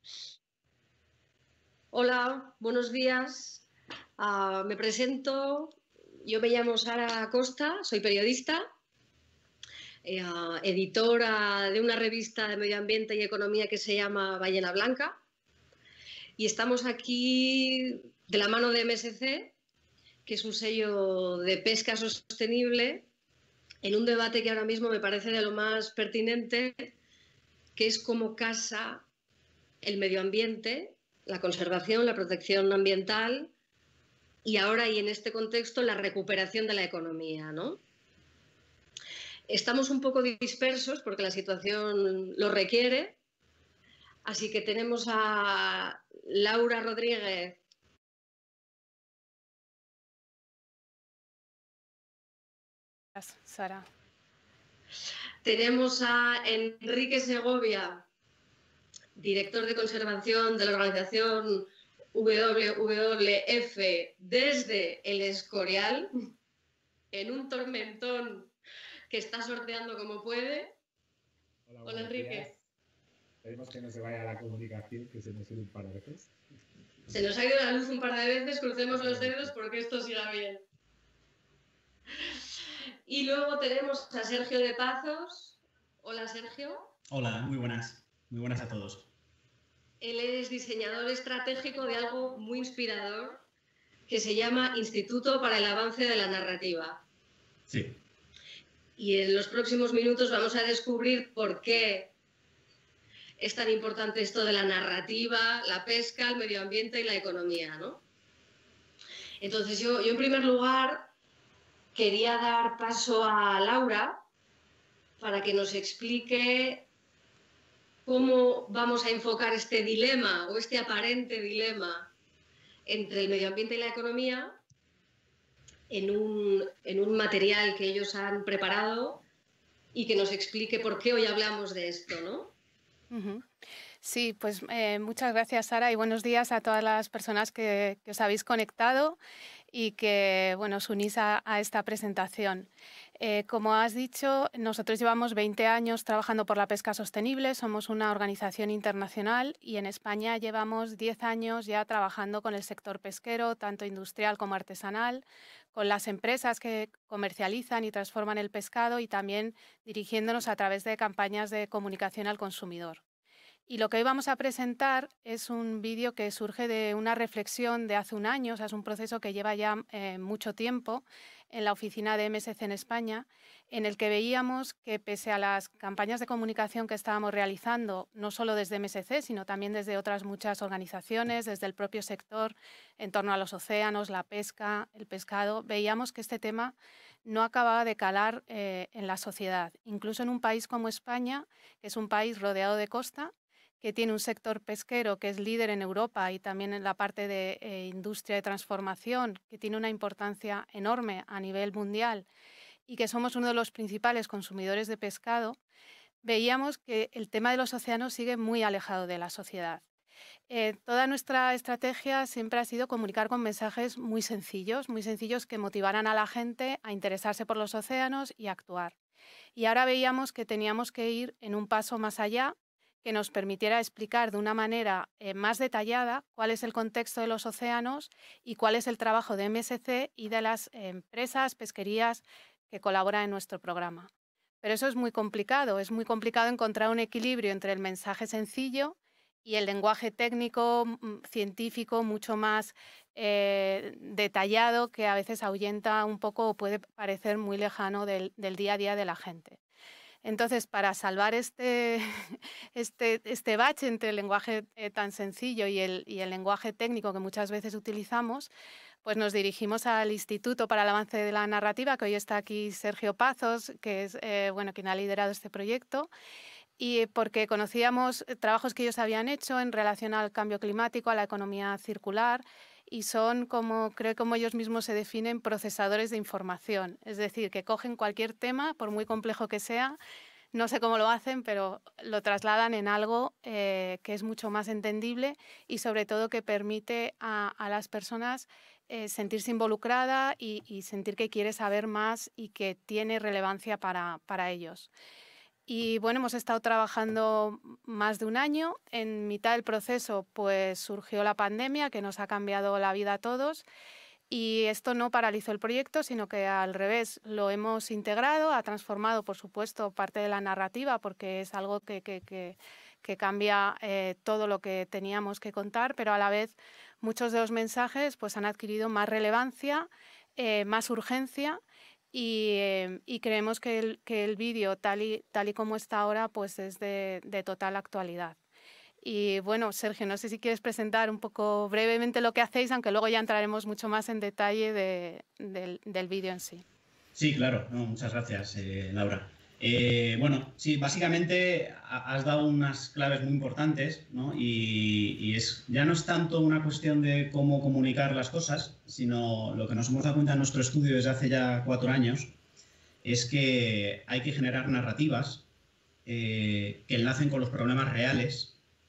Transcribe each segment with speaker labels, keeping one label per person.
Speaker 1: Hola, buenos días. Me presento. Yo me llamo Sara Costa, soy periodista, editora de una revista de medio ambiente y economía que se llama Ballena Blanca. Y estamos aquí de la mano de MSC, que es un sello de pesca sostenible, en un debate que ahora mismo me parece de lo más pertinente, que es cómo casa el medio ambiente, la conservación, la protección ambiental y ahora y en este contexto la recuperación de la economía, ¿no? Estamos un poco dispersos porque la situación lo requiere, así que tenemos a Laura Rodríguez.
Speaker 2: Sara.
Speaker 1: Tenemos a Enrique Segovia, director de conservación de la organización WWF desde el Escorial, en un tormentón que está sorteando como puede. Hola Enrique.
Speaker 3: Días. Esperemos que no se vaya la comunicación, que se nos ha ido un par de veces.
Speaker 1: Se nos ha ido la luz un par de veces, crucemos los dedos porque esto siga bien. Y luego tenemos a Sergio de Pazos. Hola Sergio.
Speaker 4: Hola, muy buenas. Muy buenas a todos.
Speaker 1: Él es diseñador estratégico de algo muy inspirador que se llama Instituto para el Avance de la Narrativa.
Speaker 4: Sí.
Speaker 1: Y en los próximos minutos vamos a descubrir por qué es tan importante esto de la narrativa, la pesca, el medio ambiente y la economía, ¿no? Entonces yo en primer lugar quería dar paso a Laura para que nos explique cómo vamos a enfocar este dilema o este aparente dilema entre el medio ambiente y la economía en un material que ellos han preparado y que nos explique por qué hoy hablamos de esto, ¿no?
Speaker 2: Sí, pues muchas gracias, Sara, y buenos días a todas las personas que os habéis conectado y que os unís a esta presentación. Como has dicho, nosotros llevamos 20 años trabajando por la pesca sostenible, somos una organización internacional y en España llevamos 10 años ya trabajando con el sector pesquero, tanto industrial como artesanal, con las empresas que comercializan y transforman el pescado y también dirigiéndonos a través de campañas de comunicación al consumidor. Y lo que hoy vamos a presentar es un vídeo que surge de una reflexión de hace un año, o sea, es un proceso que lleva ya mucho tiempo en la oficina de MSC en España, en el que veíamos que pese a las campañas de comunicación que estábamos realizando, no solo desde MSC, sino también desde otras muchas organizaciones, desde el propio sector en torno a los océanos, la pesca, el pescado, veíamos que este tema no acababa de calar en la sociedad, incluso en un país como España, que es un país rodeado de costa, que tiene un sector pesquero que es líder en Europa y también en la parte de industria de transformación, que tiene una importancia enorme a nivel mundial y que somos uno de los principales consumidores de pescado, veíamos que el tema de los océanos sigue muy alejado de la sociedad. Toda nuestra estrategia siempre ha sido comunicar con mensajes muy sencillos que motivaran a la gente a interesarse por los océanos y a actuar. Y ahora veíamos que teníamos que ir en un paso más allá, que nos permitiera explicar de una manera más detallada cuál es el contexto de los océanos y cuál es el trabajo de MSC y de las empresas, pesquerías que colaboran en nuestro programa. Pero eso es muy complicado encontrar un equilibrio entre el mensaje sencillo y el lenguaje técnico, científico, mucho más detallado, que a veces ahuyenta un poco o puede parecer muy lejano del día a día de la gente. Entonces, para salvar este bache entre el lenguaje tan sencillo y el lenguaje técnico que muchas veces utilizamos, pues nos dirigimos al Instituto para el Avance de la Narrativa, que hoy está aquí Sergio Pazos, que es quien ha liderado este proyecto, y porque conocíamos trabajos que ellos habían hecho en relación al cambio climático, a la economía circular, y son, como ellos mismos se definen, procesadores de información. Es decir, que cogen cualquier tema, por muy complejo que sea, no sé cómo lo hacen, pero lo trasladan en algo que es mucho más entendible y sobre todo que permite a las personas sentirse involucrada y sentir que quiere saber más y que tiene relevancia para ellos. Y bueno, hemos estado trabajando más de un año. En mitad del proceso pues surgió la pandemia, que nos ha cambiado la vida a todos. Y esto no paralizó el proyecto, sino que al revés, lo hemos integrado, ha transformado, por supuesto, parte de la narrativa, porque es algo que cambia todo lo que teníamos que contar, pero a la vez muchos de los mensajes pues, han adquirido más relevancia, más urgencia, y creemos que el vídeo, tal y como está ahora, pues es de total actualidad. Y bueno, Sergio, no sé si quieres presentar un poco brevemente lo que hacéis, aunque luego ya entraremos mucho más en detalle del vídeo en sí.
Speaker 4: Sí, claro. No, muchas gracias, Laura. Bueno, sí, básicamente has dado unas claves muy importantes, ¿no? Y ya no es tanto una cuestión de cómo comunicar las cosas, sino lo que nos hemos dado cuenta en nuestro estudio desde hace ya 4 años es que hay que generar narrativas que enlacen con los problemas reales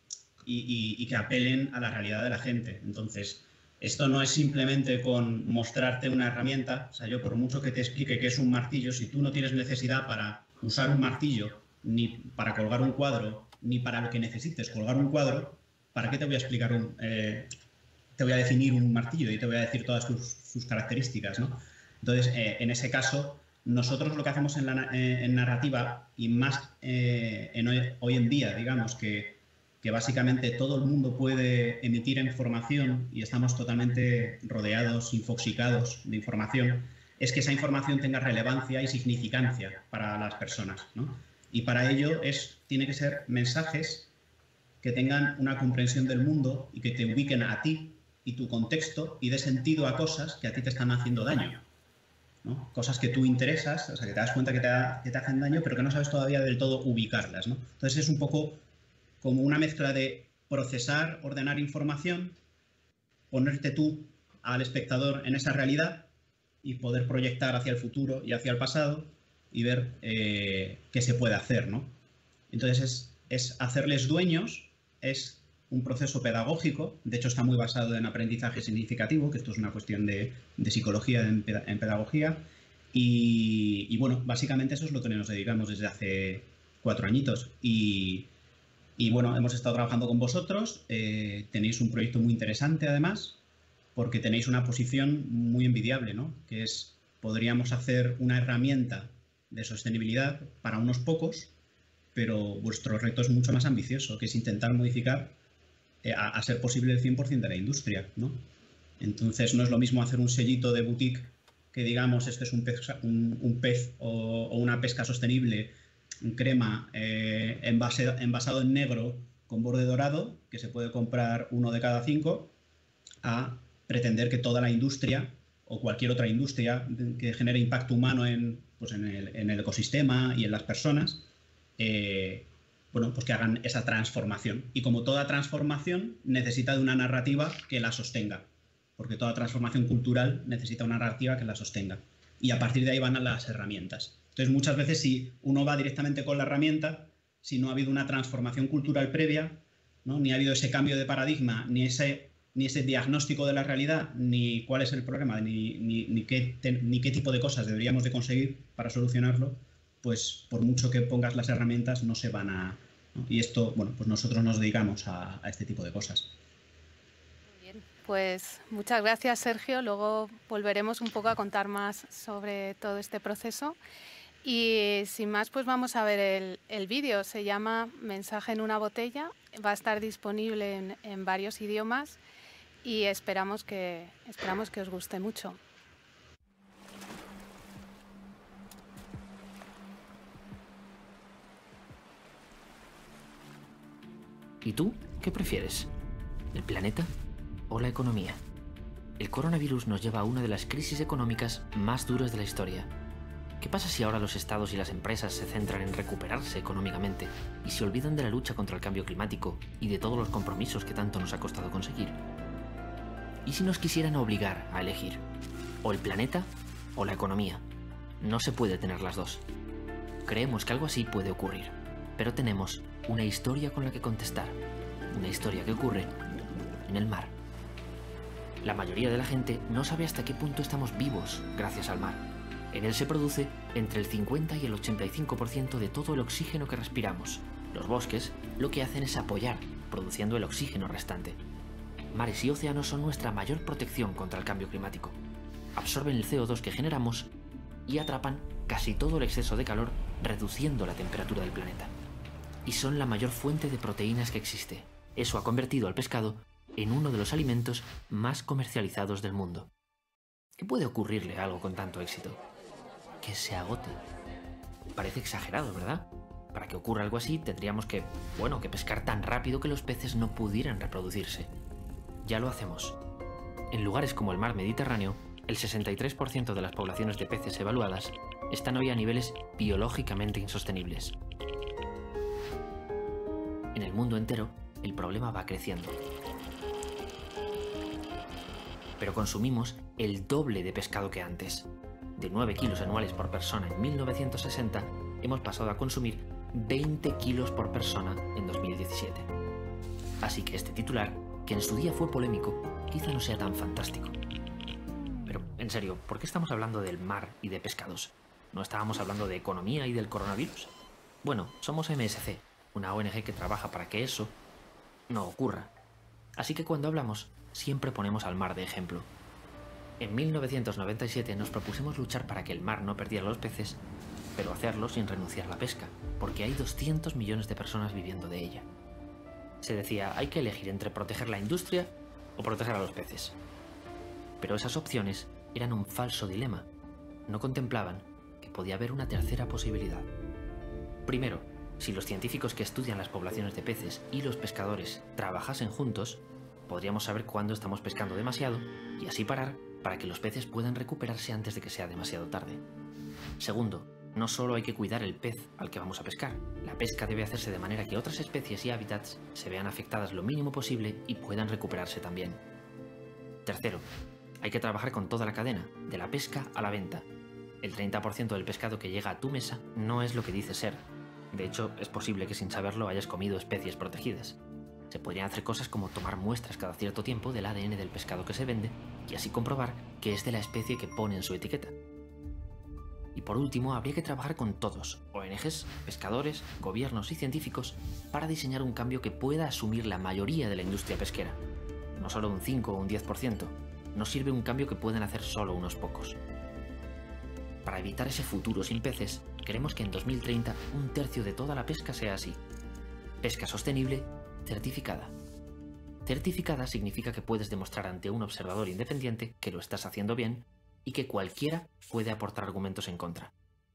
Speaker 4: y que apelen a la realidad de la gente. Entonces, esto no es simplemente con mostrarte una herramienta. O sea, yo por mucho que te explique qué es un martillo, si tú no tienes necesidad para usar un martillo, ni para colgar un cuadro, ni para lo que necesites colgar un cuadro, ¿para qué te voy a explicar te voy a definir un martillo y te voy a decir todas sus características, ¿no? Entonces, en ese caso, nosotros lo que hacemos en narrativa, y más hoy en día, digamos, que básicamente todo el mundo puede emitir información y estamos totalmente rodeados, infoxicados de información, es que esa información tenga relevancia y significancia para las personas, ¿no? Y para ello tiene que ser mensajes que tengan una comprensión del mundo y que te ubiquen a ti y tu contexto y dé sentido a cosas que a ti te están haciendo daño, ¿no? Cosas que tú interesas, o sea, que te das cuenta que te hacen daño, pero que no sabes todavía del todo ubicarlas, ¿no? Entonces es un poco como una mezcla de procesar, ordenar información, ponerte tú al espectador en esa realidad y poder proyectar hacia el futuro y hacia el pasado y ver qué se puede hacer, ¿no? Entonces es hacerles dueños, es un proceso pedagógico, de hecho está muy basado en aprendizaje significativo, que esto es una cuestión de psicología en pedagogía, y bueno, básicamente eso es lo que nos dedicamos desde hace 4 añitos. Y bueno, hemos estado trabajando con vosotros, tenéis un proyecto muy interesante además, porque tenéis una posición muy envidiable, ¿no? Que es, podríamos hacer una herramienta de sostenibilidad para unos pocos, pero vuestro reto es mucho más ambicioso, que es intentar modificar a ser posible el 100% de la industria, ¿no? Entonces no es lo mismo hacer un sellito de boutique que digamos, este es un pez o una pesca sostenible, crema envasado en negro con borde dorado, que se puede comprar 1 de cada 5, a pretender que toda la industria o cualquier otra industria que genere impacto humano en el ecosistema y en las personas, bueno, pues que hagan esa transformación. Y como toda transformación necesita de una narrativa que la sostenga, porque toda transformación cultural necesita una narrativa que la sostenga. Y a partir de ahí van a las herramientas. Entonces, muchas veces si uno va directamente con la herramienta, si no ha habido una transformación cultural previa, ¿no? Ni ha habido ese cambio de paradigma, ni ese diagnóstico de la realidad, ni cuál es el problema, ni qué tipo de cosas deberíamos de conseguir para solucionarlo, pues por mucho que pongas las herramientas no se van a... ¿no? Y esto, bueno, pues nosotros nos dedicamos a este tipo de cosas.
Speaker 2: Muy bien, pues muchas gracias, Sergio. Luego volveremos un poco a contar más sobre todo este proceso. Y sin más, pues vamos a ver el vídeo. Se llama Mensaje en una botella. Va a estar disponible en varios idiomas y esperamos que os guste mucho.
Speaker 5: ¿Y tú qué prefieres? ¿El planeta o la economía? El coronavirus nos lleva a una de las crisis económicas más duras de la historia. ¿Qué pasa si ahora los estados y las empresas se centran en recuperarse económicamente y se olvidan de la lucha contra el cambio climático y de todos los compromisos que tanto nos ha costado conseguir? ¿Y si nos quisieran obligar a elegir? ¿O el planeta o la economía? No se puede tener las dos. Creemos que algo así puede ocurrir, pero tenemos una historia con la que contestar. Una historia que ocurre en el mar. La mayoría de la gente no sabe hasta qué punto estamos vivos gracias al mar. En él se produce entre el 50 y el 85% de todo el oxígeno que respiramos. Los bosques lo que hacen es apoyar, produciendo el oxígeno restante. Mares y océanos son nuestra mayor protección contra el cambio climático. Absorben el CO2 que generamos y atrapan casi todo el exceso de calor, reduciendo la temperatura del planeta. Y son la mayor fuente de proteínas que existe. Eso ha convertido al pescado en uno de los alimentos más comercializados del mundo. ¿Qué puede ocurrirle a algo con tanto éxito? Que se agote. Parece exagerado, ¿verdad? Para que ocurra algo así tendríamos que pescar tan rápido que los peces no pudieran reproducirse. Ya lo hacemos. En lugares como el mar Mediterráneo, el 63% de las poblaciones de peces evaluadas están hoy a niveles biológicamente insostenibles. En el mundo entero, el problema va creciendo. Pero consumimos el doble de pescado que antes. De 9 kilos anuales por persona en 1960, hemos pasado a consumir 20 kilos por persona en 2017. Así que este titular, que en su día fue polémico, quizá no sea tan fantástico. Pero, en serio, ¿por qué estamos hablando del mar y de pescados? ¿No estábamos hablando de economía y del coronavirus? Bueno, somos MSC, una ONG que trabaja para que eso no ocurra. Así que cuando hablamos, siempre ponemos al mar de ejemplo. En 1997 nos propusimos luchar para que el mar no perdiera los peces, pero hacerlo sin renunciar a la pesca, porque hay 200 millones de personas viviendo de ella. Se decía, hay que elegir entre proteger la industria o proteger a los peces. Pero esas opciones eran un falso dilema. No contemplaban que podía haber una tercera posibilidad. Primero, si los científicos que estudian las poblaciones de peces y los pescadores trabajasen juntos, podríamos saber cuándo estamos pescando demasiado y así parar para que los peces puedan recuperarse antes de que sea demasiado tarde. Segundo, no solo hay que cuidar el pez al que vamos a pescar, la pesca debe hacerse de manera que otras especies y hábitats se vean afectadas lo mínimo posible y puedan recuperarse también. Tercero, hay que trabajar con toda la cadena, de la pesca a la venta. El 30% del pescado que llega a tu mesa no es lo que dice ser. De hecho, es posible que sin saberlo hayas comido especies protegidas. Se podrían hacer cosas como tomar muestras cada cierto tiempo del ADN del pescado que se vende y así comprobar que es de la especie que pone en su etiqueta. Y por último, habría que trabajar con todos, ONGs, pescadores, gobiernos y científicos, para diseñar un cambio que pueda asumir la mayoría de la industria pesquera. No solo un 5 o un 10%, no sirve un cambio que puedan hacer solo unos pocos. Para evitar ese futuro sin peces, queremos que en 2030 un tercio de toda la pesca sea así. Pesca sostenible, certificada. Certificada significa que puedes demostrar ante un observador independiente que lo estás haciendo bien y que cualquiera puede aportar argumentos en contra.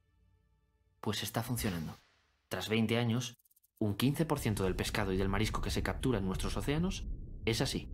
Speaker 5: Pues está funcionando. Tras 20 años, un 15% del pescado y del marisco que se captura en nuestros océanos es así.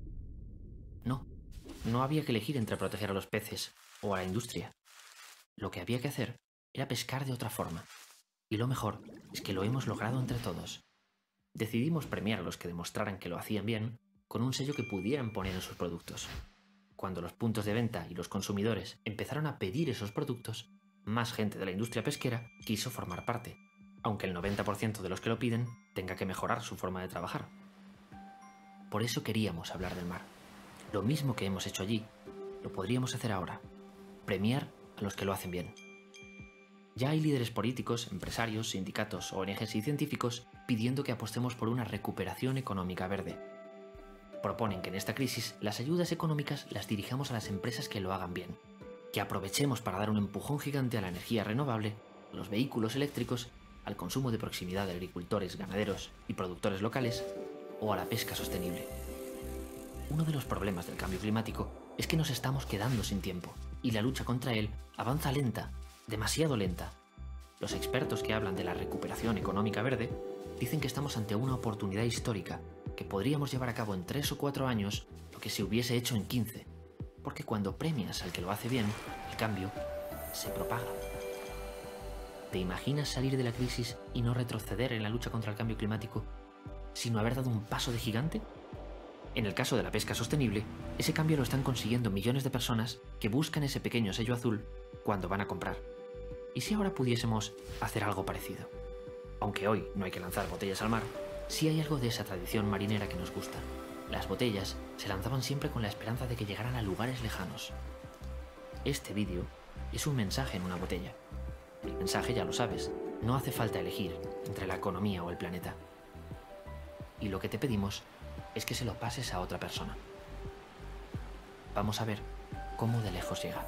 Speaker 5: No había que elegir entre proteger a los peces o a la industria. Lo que había que hacer era pescar de otra forma. Y lo mejor es que lo hemos logrado entre todos. Decidimos premiar a los que demostraran que lo hacían bien con un sello que pudieran poner en sus productos. Cuando los puntos de venta y los consumidores empezaron a pedir esos productos, más gente de la industria pesquera quiso formar parte, aunque el 90% de los que lo piden tenga que mejorar su forma de trabajar. Por eso queríamos hablar del mar. Lo mismo que hemos hecho allí, lo podríamos hacer ahora. Premiar a los que lo hacen bien. Ya hay líderes políticos, empresarios, sindicatos, ONGs y científicos pidiendo que apostemos por una recuperación económica verde. Proponen que en esta crisis las ayudas económicas las dirijamos a las empresas que lo hagan bien, que aprovechemos para dar un empujón gigante a la energía renovable, a los vehículos eléctricos, al consumo de proximidad de agricultores, ganaderos y productores locales o a la pesca sostenible. Uno de los problemas del cambio climático es que nos estamos quedando sin tiempo y la lucha contra él avanza lenta, demasiado lenta. Los expertos que hablan de la recuperación económica verde dicen que estamos ante una oportunidad histórica que podríamos llevar a cabo en 3 o 4 años lo que se hubiese hecho en 15, porque cuando premias al que lo hace bien, el cambio se propaga. ¿Te imaginas salir de la crisis y no retroceder en la lucha contra el cambio climático, sino haber dado un paso de gigante? En el caso de la pesca sostenible, ese cambio lo están consiguiendo millones de personas que buscan ese pequeño sello azul cuando van a comprar. ¿Y si ahora pudiésemos hacer algo parecido? Aunque hoy no hay que lanzar botellas al mar, sí hay algo de esa tradición marinera que nos gusta. Las botellas se lanzaban siempre con la esperanza de que llegaran a lugares lejanos. Este vídeo Es un mensaje en una botella. El mensaje ya lo sabes, no hace falta elegir entre la economía o el planeta. Y lo que te pedimos es que se lo pases a otra persona. Vamos a ver cómo de lejos llega.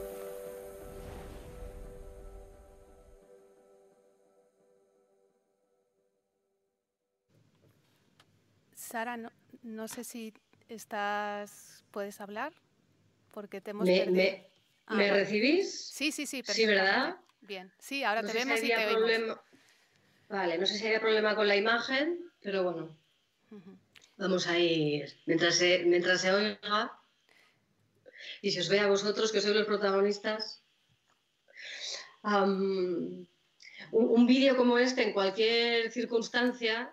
Speaker 2: Sara, no sé si puedes hablar, porque te hemos perdido.
Speaker 1: ¿Me recibís?
Speaker 2: Sí, perfectamente.
Speaker 1: Sí, ¿verdad?
Speaker 2: Bien, sí, ahora
Speaker 1: no
Speaker 2: te
Speaker 1: sé
Speaker 2: vemos
Speaker 1: si
Speaker 2: y te oímos.
Speaker 1: Vale, no sé si había problema con la imagen, pero bueno, vamos a ir mientras se oiga y se os vea a vosotros, que sois los protagonistas. Un vídeo como este, en cualquier circunstancia,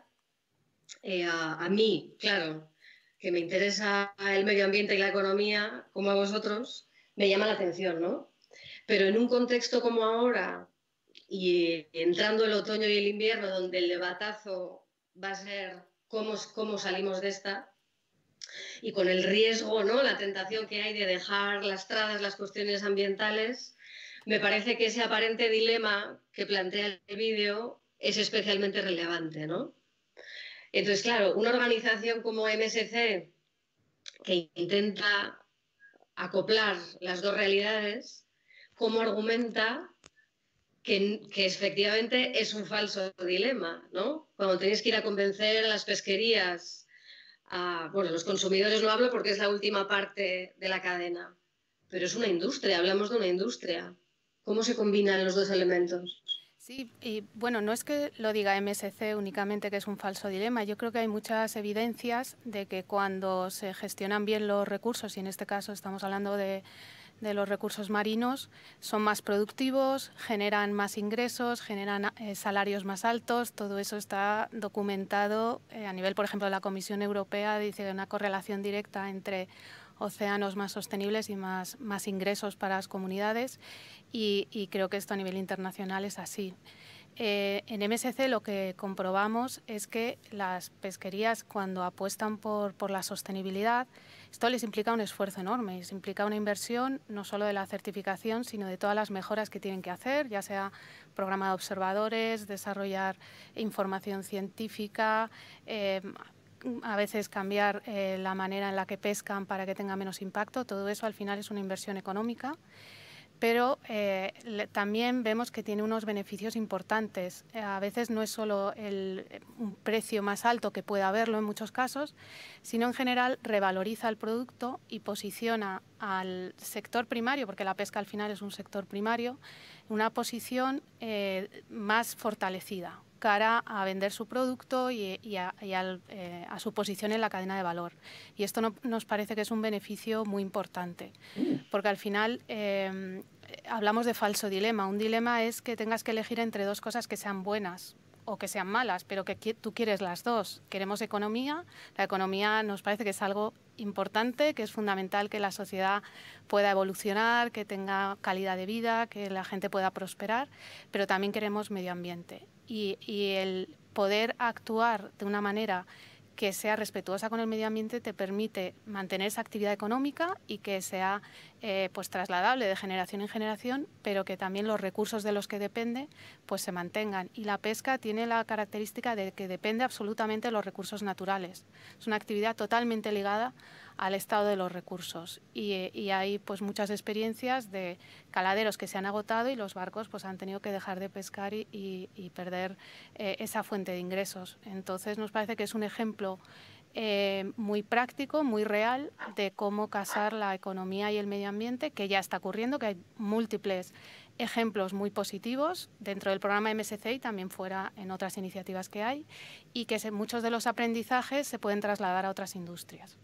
Speaker 1: a mí, claro, que me interesa el medio ambiente y la economía, como a vosotros, me llama la atención, ¿no? Pero en un contexto como ahora, y entrando el otoño y el invierno, donde el debatazo va a ser cómo salimos de esta, y con el riesgo, ¿no?, la tentación que hay de dejar lastradas las cuestiones ambientales, me parece que ese aparente dilema que plantea el vídeo es especialmente relevante, ¿no? Entonces, claro, una organización como MSC, que intenta acoplar las dos realidades, ¿cómo argumenta que efectivamente es un falso dilema, ¿no? Cuando tenéis que ir a convencer a las pesquerías, bueno, los consumidores no hablo porque es la última parte de la cadena, pero es una industria, hablamos de una industria. ¿Cómo se combinan los dos elementos?
Speaker 2: Sí, y bueno, no es que lo diga MSC únicamente que es un falso dilema. Yo creo que hay muchas evidencias de que cuando se gestionan bien los recursos, y en este caso estamos hablando de los recursos marinos, son más productivos, generan más ingresos, generan salarios más altos. Todo eso está documentado a nivel, por ejemplo, de la Comisión Europea. Dice una correlación directa entre océanos más sostenibles y más ingresos para las comunidades, y creo que esto a nivel internacional es así. En MSC lo que comprobamos es que las pesquerías, cuando apuestan por la sostenibilidad, esto les implica un esfuerzo enorme, les implica una inversión no solo de la certificación, sino de todas las mejoras que tienen que hacer, ya sea programa de observadores, desarrollar información científica, a veces cambiar la manera en la que pescan para que tenga menos impacto. Todo eso al final es una inversión económica, pero también vemos que tiene unos beneficios importantes. A veces no es solo un precio más alto, que puede haberlo en muchos casos, sino en general revaloriza el producto y posiciona al sector primario, porque la pesca al final es un sector primario, en una posición más fortalecida cara a vender su producto y a su posición en la cadena de valor. Y esto nos parece que es un beneficio muy importante, porque al final hablamos de falso dilema. Un dilema es que tengas que elegir entre dos cosas que sean buenas o que sean malas, pero que tú quieres las dos. Queremos economía. La economía nos parece que es algo importante, que es fundamental que la sociedad pueda evolucionar, que tenga calidad de vida, que la gente pueda prosperar, pero también queremos medio ambiente. Y el poder actuar de una manera que sea respetuosa con el medio ambiente te permite mantener esa actividad económica y que sea pues trasladable de generación en generación, pero que también los recursos de los que depende pues se mantengan. Y la pesca tiene la característica de que depende absolutamente de los recursos naturales. Es una actividad totalmente ligada al estado de los recursos, y hay pues muchas experiencias de caladeros que se han agotado y los barcos pues han tenido que dejar de pescar y perder esa fuente de ingresos. Entonces nos parece que es un ejemplo muy práctico, muy real de cómo casar la economía y el medio ambiente, que ya está ocurriendo, que hay múltiples ejemplos muy positivos dentro del programa MSC y también fuera en otras iniciativas que hay, y que muchos de los aprendizajes se pueden trasladar a otras industrias.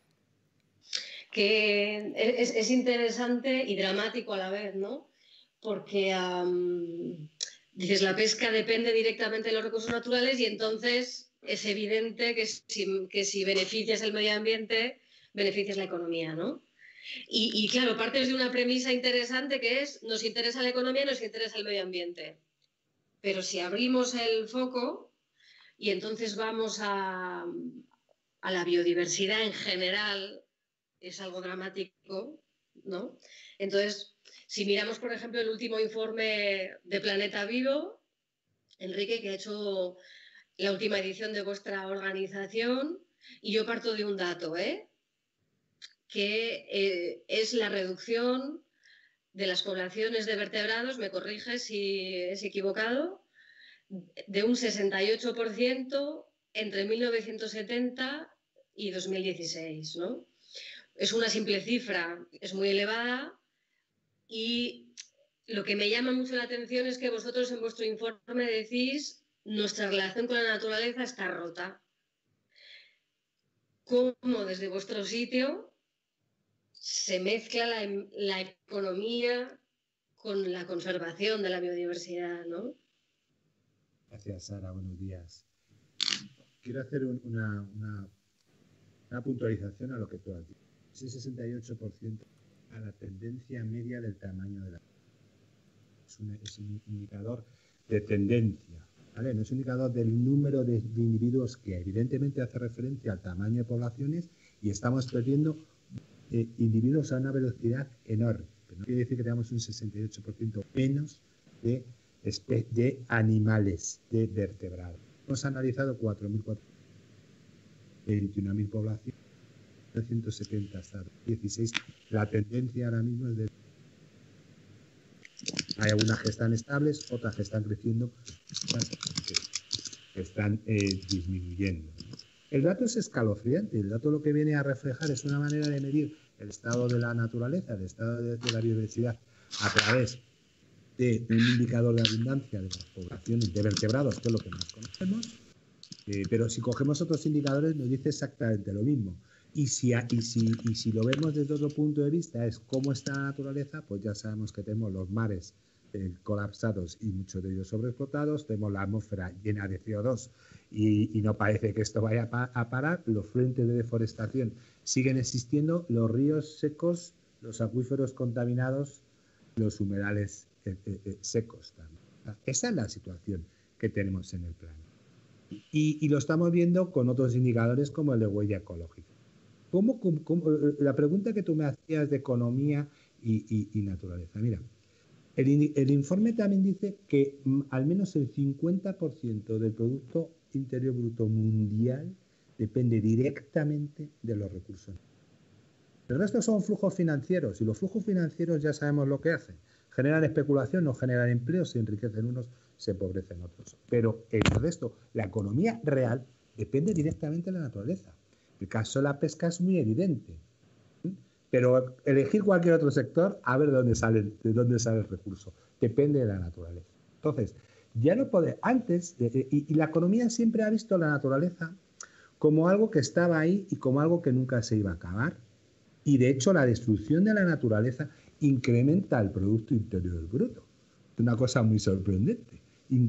Speaker 1: Que es interesante y dramático a la vez, ¿no? Porque dices, la pesca depende directamente de los recursos naturales y entonces es evidente que si beneficias el medio ambiente, beneficias la economía, ¿no? Y claro, partes de una premisa interesante que es, nos interesa la economía, nos interesa el medio ambiente. Pero si abrimos el foco y entonces vamos a la biodiversidad en general, es algo dramático, ¿no? Entonces, Si miramos, por ejemplo, el último informe de Planeta Vivo, Enrique, que ha hecho la última edición de vuestra organización, y yo parto de un dato, que es la reducción de las poblaciones de vertebrados, me corrige si es equivocado, de un 68% entre 1970 y 2016, ¿no? Es una simple cifra, es muy elevada, y lo que me llama mucho la atención es que vosotros en vuestro informe decís nuestra relación con la naturaleza está rota. ¿Cómo desde vuestro sitio se mezcla la economía con la conservación de la biodiversidad, ¿no?
Speaker 3: Gracias, Sara. Buenos días. Quiero hacer una puntualización a lo que tú has dicho. Ese 68% a la tendencia media del tamaño de la... Es un indicador de tendencia, ¿vale? No es un indicador del número de individuos, que evidentemente hace referencia al tamaño de poblaciones, y estamos perdiendo individuos a una velocidad enorme. Pero no quiere decir que tengamos un 68% menos de animales, de vertebrados. Hemos analizado 21.000 poblaciones, 170 hasta 16. La tendencia ahora mismo es de... Hay algunas que están estables, otras que están creciendo, que están disminuyendo. El dato es escalofriante. El dato lo que viene a reflejar es una manera de medir el estado de la naturaleza, el estado de la biodiversidad, a través de un indicador de abundancia de las poblaciones de vertebrados, que es lo que más conocemos, pero si cogemos otros indicadores nos dice exactamente lo mismo. Y si lo vemos desde otro punto de vista, es cómo está la naturaleza, pues ya sabemos que tenemos los mares colapsados y muchos de ellos sobreexplotados, tenemos la atmósfera llena de CO2 y no parece que esto vaya a parar, los frentes de deforestación siguen existiendo, los ríos secos, los acuíferos contaminados, los humedales secos también. Esa es la situación que tenemos en el planeta. Y lo estamos viendo con otros indicadores como el de huella ecológica. La pregunta que tú me hacías de economía y naturaleza. Mira, el informe también dice que al menos el 50% del Producto Interior Bruto mundial depende directamente de los recursos. El resto son flujos financieros, y los flujos financieros ya sabemos lo que hacen. Generan especulación, no generan empleo, se enriquecen unos, se empobrecen otros. Pero el resto, la economía real, depende directamente de la naturaleza. El caso de la pesca es muy evidente. Pero elegir cualquier otro sector, a ver de dónde sale el recurso. Depende de la naturaleza. Entonces, ya no puede... Antes, y la economía siempre ha visto la naturaleza como algo que estaba ahí y como algo que nunca se iba a acabar. Y de hecho, la destrucción de la naturaleza incrementa el Producto Interior Bruto. Es una cosa muy sorprendente.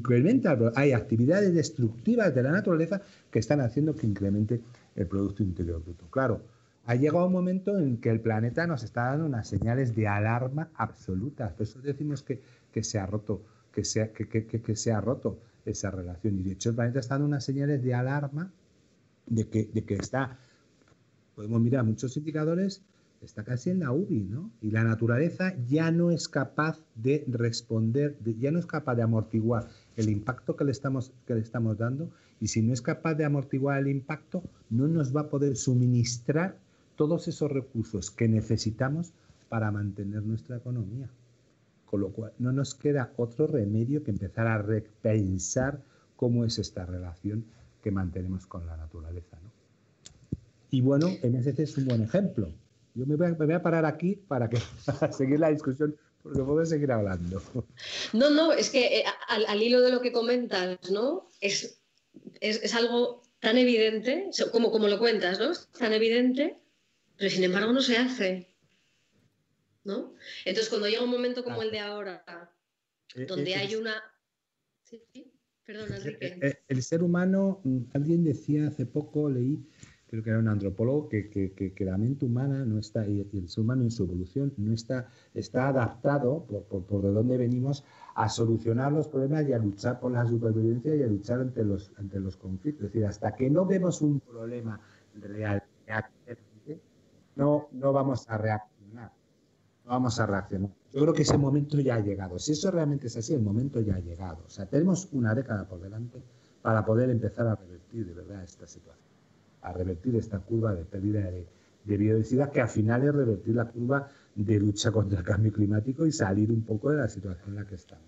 Speaker 3: Hay actividades destructivas de la naturaleza que están haciendo que incremente el Producto Interior Bruto. Claro, ha llegado un momento en que el planeta nos está dando unas señales de alarma absolutas. Por eso decimos que se ha roto, que se ha roto esa relación. Y de hecho el planeta está dando unas señales de alarma de que está, podemos mirar muchos indicadores, está casi en la UBI, ¿no? Y la naturaleza ya no es capaz de responder, ya no es capaz de amortiguar el impacto que le estamos dando, y si no es capaz de amortiguar el impacto, no nos va a poder suministrar todos esos recursos que necesitamos para mantener nuestra economía. Con lo cual, no nos queda otro remedio que empezar a repensar cómo es esta relación que mantenemos con la naturaleza, ¿no? Y bueno, MSC es un buen ejemplo. Yo me voy a parar aquí para seguir la discusión, porque puedo seguir hablando.
Speaker 1: No, es que al hilo de lo que comentas, ¿no? Es algo tan evidente, como lo cuentas, ¿no? Es tan evidente, pero sin embargo no se hace, ¿no? Entonces, cuando llega un momento como el de ahora, donde hay una... Sí, perdona, Enrique.
Speaker 3: El ser humano, alguien decía hace poco, leí, creo que era un antropólogo, que la mente humana no está, y el ser humano en su evolución no está adaptado, por de dónde venimos, a solucionar los problemas y a luchar por la supervivencia y a luchar ante los conflictos. Es decir, hasta que no vemos un problema real, no vamos a reaccionar. No vamos a reaccionar. Yo creo que ese momento ya ha llegado. Si eso realmente es así, el momento ya ha llegado. O sea, tenemos una década por delante para poder empezar a revertir de verdad esta situación, a revertir esta curva de pérdida de biodiversidad, que al final es revertir la curva de lucha contra el cambio climático y salir un poco de la situación en la que estamos.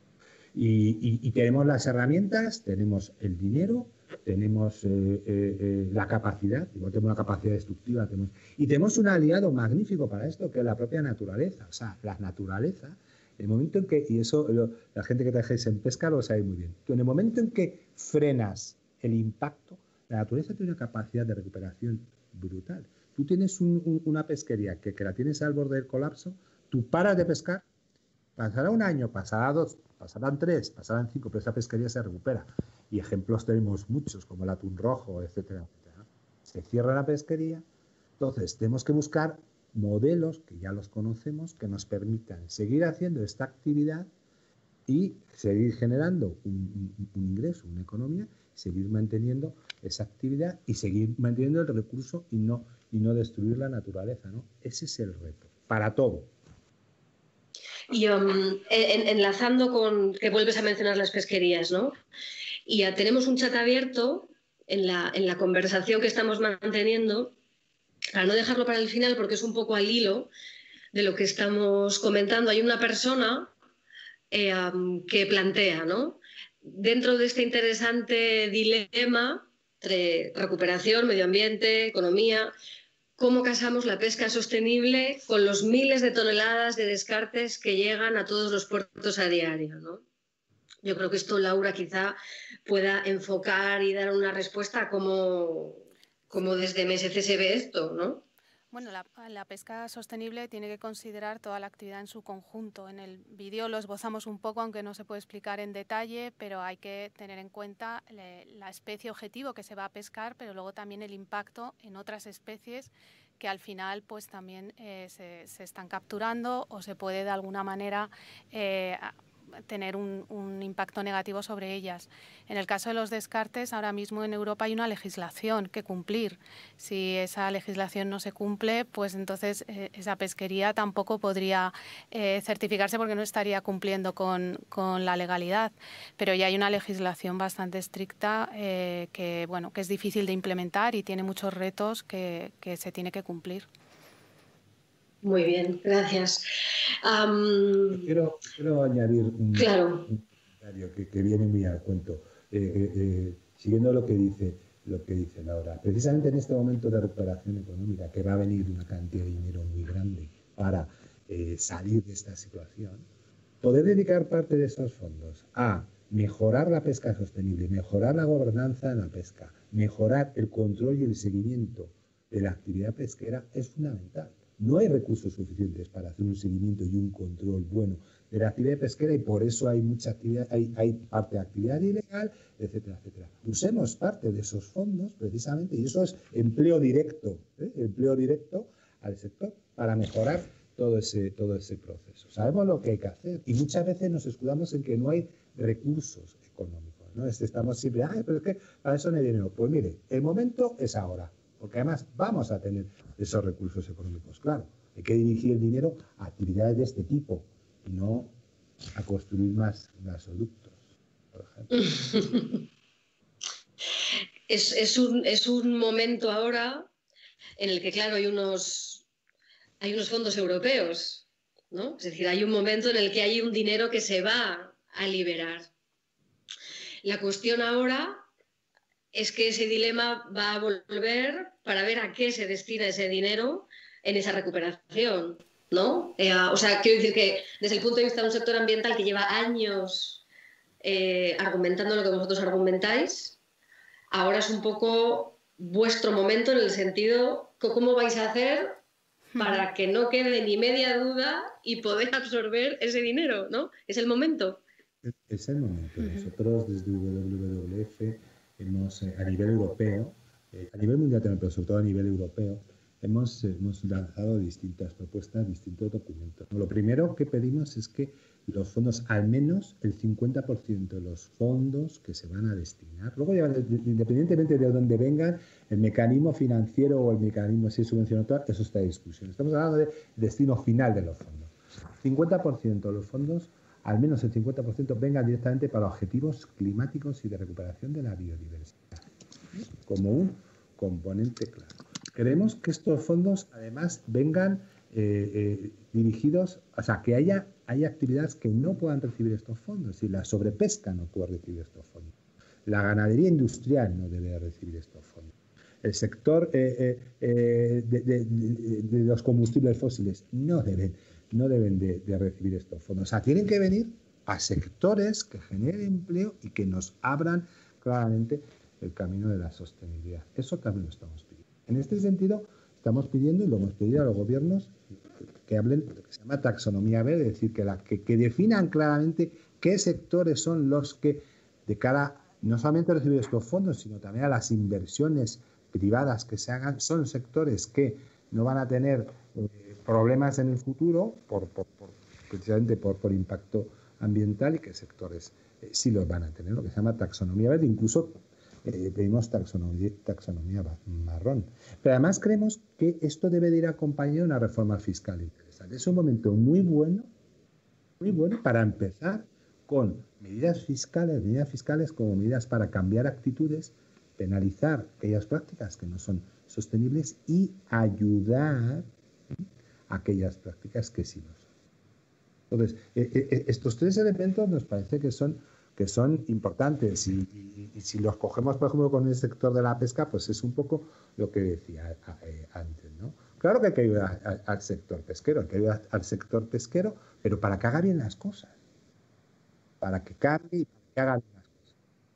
Speaker 3: Y tenemos las herramientas, tenemos el dinero, tenemos la capacidad, igual tenemos la capacidad destructiva, y tenemos un aliado magnífico para esto, que es la propia naturaleza. O sea, la naturaleza, el momento en que, y eso la gente que trabajáis en pesca lo sabe muy bien, que en el momento en que frenas el impacto, la naturaleza tiene una capacidad de recuperación brutal. Tú tienes una pesquería que la tienes al borde del colapso, tú paras de pescar, pasará un año, pasará 2, pasarán 3, pasarán 5, pero esa pesquería se recupera. Y ejemplos tenemos muchos, como el atún rojo, etcétera, etcétera. Se cierra la pesquería, entonces tenemos que buscar modelos, que ya los conocemos, que nos permitan seguir haciendo esta actividad y seguir generando un ingreso, una economía, seguir manteniendo esa actividad y seguir manteniendo el recurso y no destruir la naturaleza, ¿no? Ese es el reto, para todo.
Speaker 1: Y enlazando con que vuelves a mencionar las pesquerías, ¿no? Y tenemos un chat abierto en la conversación que estamos manteniendo, para no dejarlo para el final, porque es un poco al hilo de lo que estamos comentando. Hay una persona que plantea, ¿no? Dentro de este interesante dilema entre recuperación, medio ambiente, economía, ¿cómo casamos la pesca sostenible con los miles de toneladas de descartes que llegan a todos los puertos a diario, ¿no? Yo creo que esto Laura quizá pueda enfocar y dar una respuesta a cómo desde MSC se ve esto, ¿no?
Speaker 2: Bueno, la pesca sostenible tiene que considerar toda la actividad en su conjunto. En el vídeo lo esbozamos un poco, aunque no se puede explicar en detalle, pero hay que tener en cuenta la especie objetivo que se va a pescar, pero luego también el impacto en otras especies que al final pues también se están capturando o se puede de alguna manera tener un impacto negativo sobre ellas. En el caso de los descartes, ahora mismo en Europa hay una legislación que cumplir. Si esa legislación no se cumple, pues entonces esa pesquería tampoco podría certificarse porque no estaría cumpliendo con la legalidad. Pero ya hay una legislación bastante estricta que es difícil de implementar y tiene muchos retos que se tiene que cumplir.
Speaker 1: Muy bien, gracias.
Speaker 3: Quiero añadir un comentario que viene muy al cuento, siguiendo lo que dice Laura. Precisamente en este momento de recuperación económica, que va a venir una cantidad de dinero muy grande para salir de esta situación, poder dedicar parte de esos fondos a mejorar la pesca sostenible, mejorar la gobernanza en la pesca, mejorar el control y el seguimiento de la actividad pesquera es fundamental. No hay recursos suficientes para hacer un seguimiento y un control bueno de la actividad pesquera y por eso hay mucha actividad, hay parte de actividad ilegal, etcétera, etcétera. Usemos parte de esos fondos precisamente y eso es empleo directo al sector para mejorar todo ese proceso. Sabemos lo que hay que hacer y muchas veces nos escudamos en que no hay recursos económicos, ¿no? Estamos siempre, pero es que para eso no hay dinero. Pues mire, el momento es ahora. Porque además vamos a tener esos recursos económicos. Claro, hay que dirigir el dinero a actividades de este tipo y no a construir más gasoductos, por ejemplo.
Speaker 1: Es un momento ahora en el que, claro, hay unos fondos europeos, ¿no? Es decir, hay un momento en el que hay un dinero que se va a liberar. La cuestión ahora es que ese dilema va a volver para ver a qué se destina ese dinero en esa recuperación, ¿no? O sea, quiero decir que desde el punto de vista de un sector ambiental que lleva años argumentando lo que vosotros argumentáis, ahora es un poco vuestro momento en el sentido de cómo vais a hacer para que no quede ni media duda y poder absorber ese dinero, ¿no? Es el momento.
Speaker 3: Es el momento. Nosotros desde WWF hemos, a nivel europeo, a nivel mundial también, pero sobre todo a nivel europeo, hemos lanzado distintas propuestas, distintos documentos. Lo primero que pedimos es que los fondos, al menos el 50% de los fondos que se van a destinar, luego independientemente de dónde vengan, el mecanismo financiero o el mecanismo si es subvención o tal, eso está en discusión. Estamos hablando de destino final de los fondos. 50% de los fondos, al menos el 50%, vengan directamente para objetivos climáticos y de recuperación de la biodiversidad, como un componente claro. Queremos que estos fondos, además, vengan dirigidos, o sea, que haya actividades que no puedan recibir estos fondos. Y la sobrepesca no puede recibir estos fondos. La ganadería industrial no debe recibir estos fondos. El sector de los combustibles fósiles no deben de recibir estos fondos. O sea, tienen que venir a sectores que generen empleo y que nos abran claramente el camino de la sostenibilidad. Eso también lo estamos pidiendo. En este sentido, estamos pidiendo, y lo hemos pedido a los gobiernos, que hablen de lo que se llama taxonomía verde, es decir, que definan claramente qué sectores son los que, de cara no solamente a recibir estos fondos, sino también a las inversiones privadas que se hagan, son sectores que no van a tener problemas en el futuro precisamente por impacto ambiental, y que sectores sí los van a tener, lo que se llama taxonomía verde. Incluso pedimos taxonomía marrón. Pero además creemos que esto debe de ir acompañado de una reforma fiscal interesante. Es un momento muy bueno para empezar con medidas fiscales como medidas para cambiar actitudes, penalizar aquellas prácticas que no son sostenibles y ayudar a aquellas prácticas que sí lo son. Entonces, estos tres elementos nos parece que son importantes, y si los cogemos, por ejemplo, con el sector de la pesca, pues es un poco lo que decía antes, ¿no? Claro que hay que ayudar al sector pesquero, pero para que haga bien las cosas, para que cambie y para que haga bien las cosas,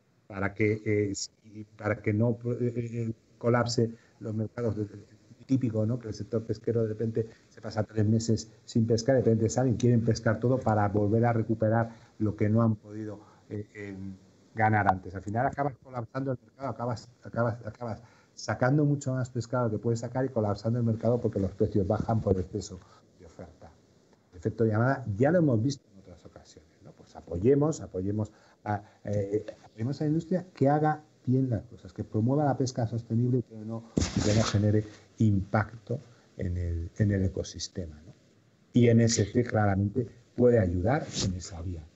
Speaker 3: para que no colapse los mercados. Típico, ¿no? Que el sector pesquero de repente se pasa 3 meses sin pescar, de repente salen, quieren pescar todo para volver a recuperar lo que no han podido ganar antes. Al final acabas colapsando el mercado, acabas sacando mucho más pescado que puedes sacar y colapsando el mercado porque los precios bajan por exceso de oferta. El efecto llamada ya lo hemos visto en otras ocasiones, ¿no? Pues apoyemos a la industria que haga bien las cosas, que promueva la pesca sostenible y que no genere impacto en el ecosistema, ¿no? Y NSC claramente puede ayudar en esa vía.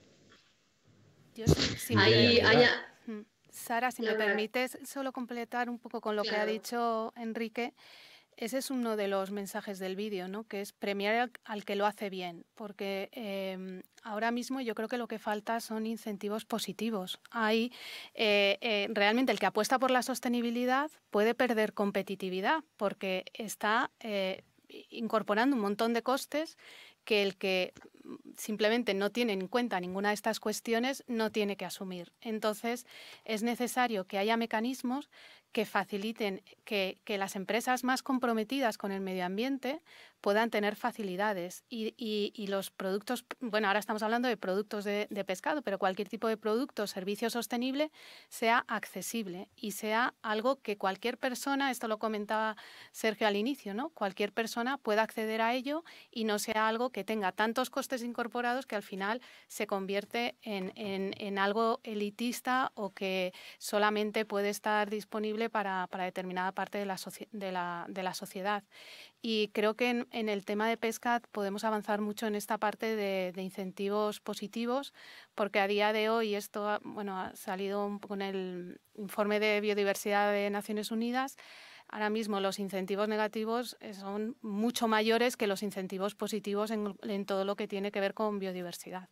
Speaker 2: Sara, si me permites solo completar un poco con lo que ha dicho Enrique. Ese es uno de los mensajes del vídeo, ¿no? Que es premiar al que lo hace bien, porque ahora mismo yo creo que lo que falta son incentivos positivos. Realmente el que apuesta por la sostenibilidad puede perder competitividad porque está incorporando un montón de costes que el que simplemente no tiene en cuenta ninguna de estas cuestiones no tiene que asumir. Entonces, es necesario que haya mecanismos que faciliten que las empresas más comprometidas con el medio ambiente puedan tener facilidades y los productos, bueno, ahora estamos hablando de productos de pescado, pero cualquier tipo de producto o servicio sostenible sea accesible y sea algo que cualquier persona, esto lo comentaba Sergio al inicio, ¿no? Cualquier persona pueda acceder a ello y no sea algo que tenga tantos costes incorporados que al final se convierte en algo elitista o que solamente puede estar disponible para determinada parte de la sociedad. Y creo que en el tema de pesca podemos avanzar mucho en esta parte de incentivos positivos, porque a día de hoy esto ha salido un poco en el informe de biodiversidad de Naciones Unidas. Ahora mismo los incentivos negativos son mucho mayores que los incentivos positivos en todo lo que tiene que ver con biodiversidad.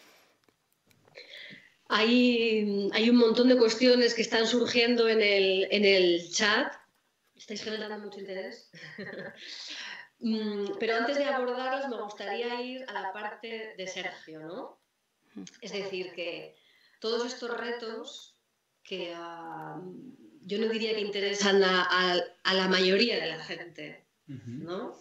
Speaker 1: Hay un montón de cuestiones que están surgiendo en el chat. ¿Estáis generando mucho interés? Pero antes de abordarlos me gustaría ir a la parte de Sergio, ¿no? Es decir, que todos estos retos que yo no diría que interesan a la mayoría de la gente, ¿no?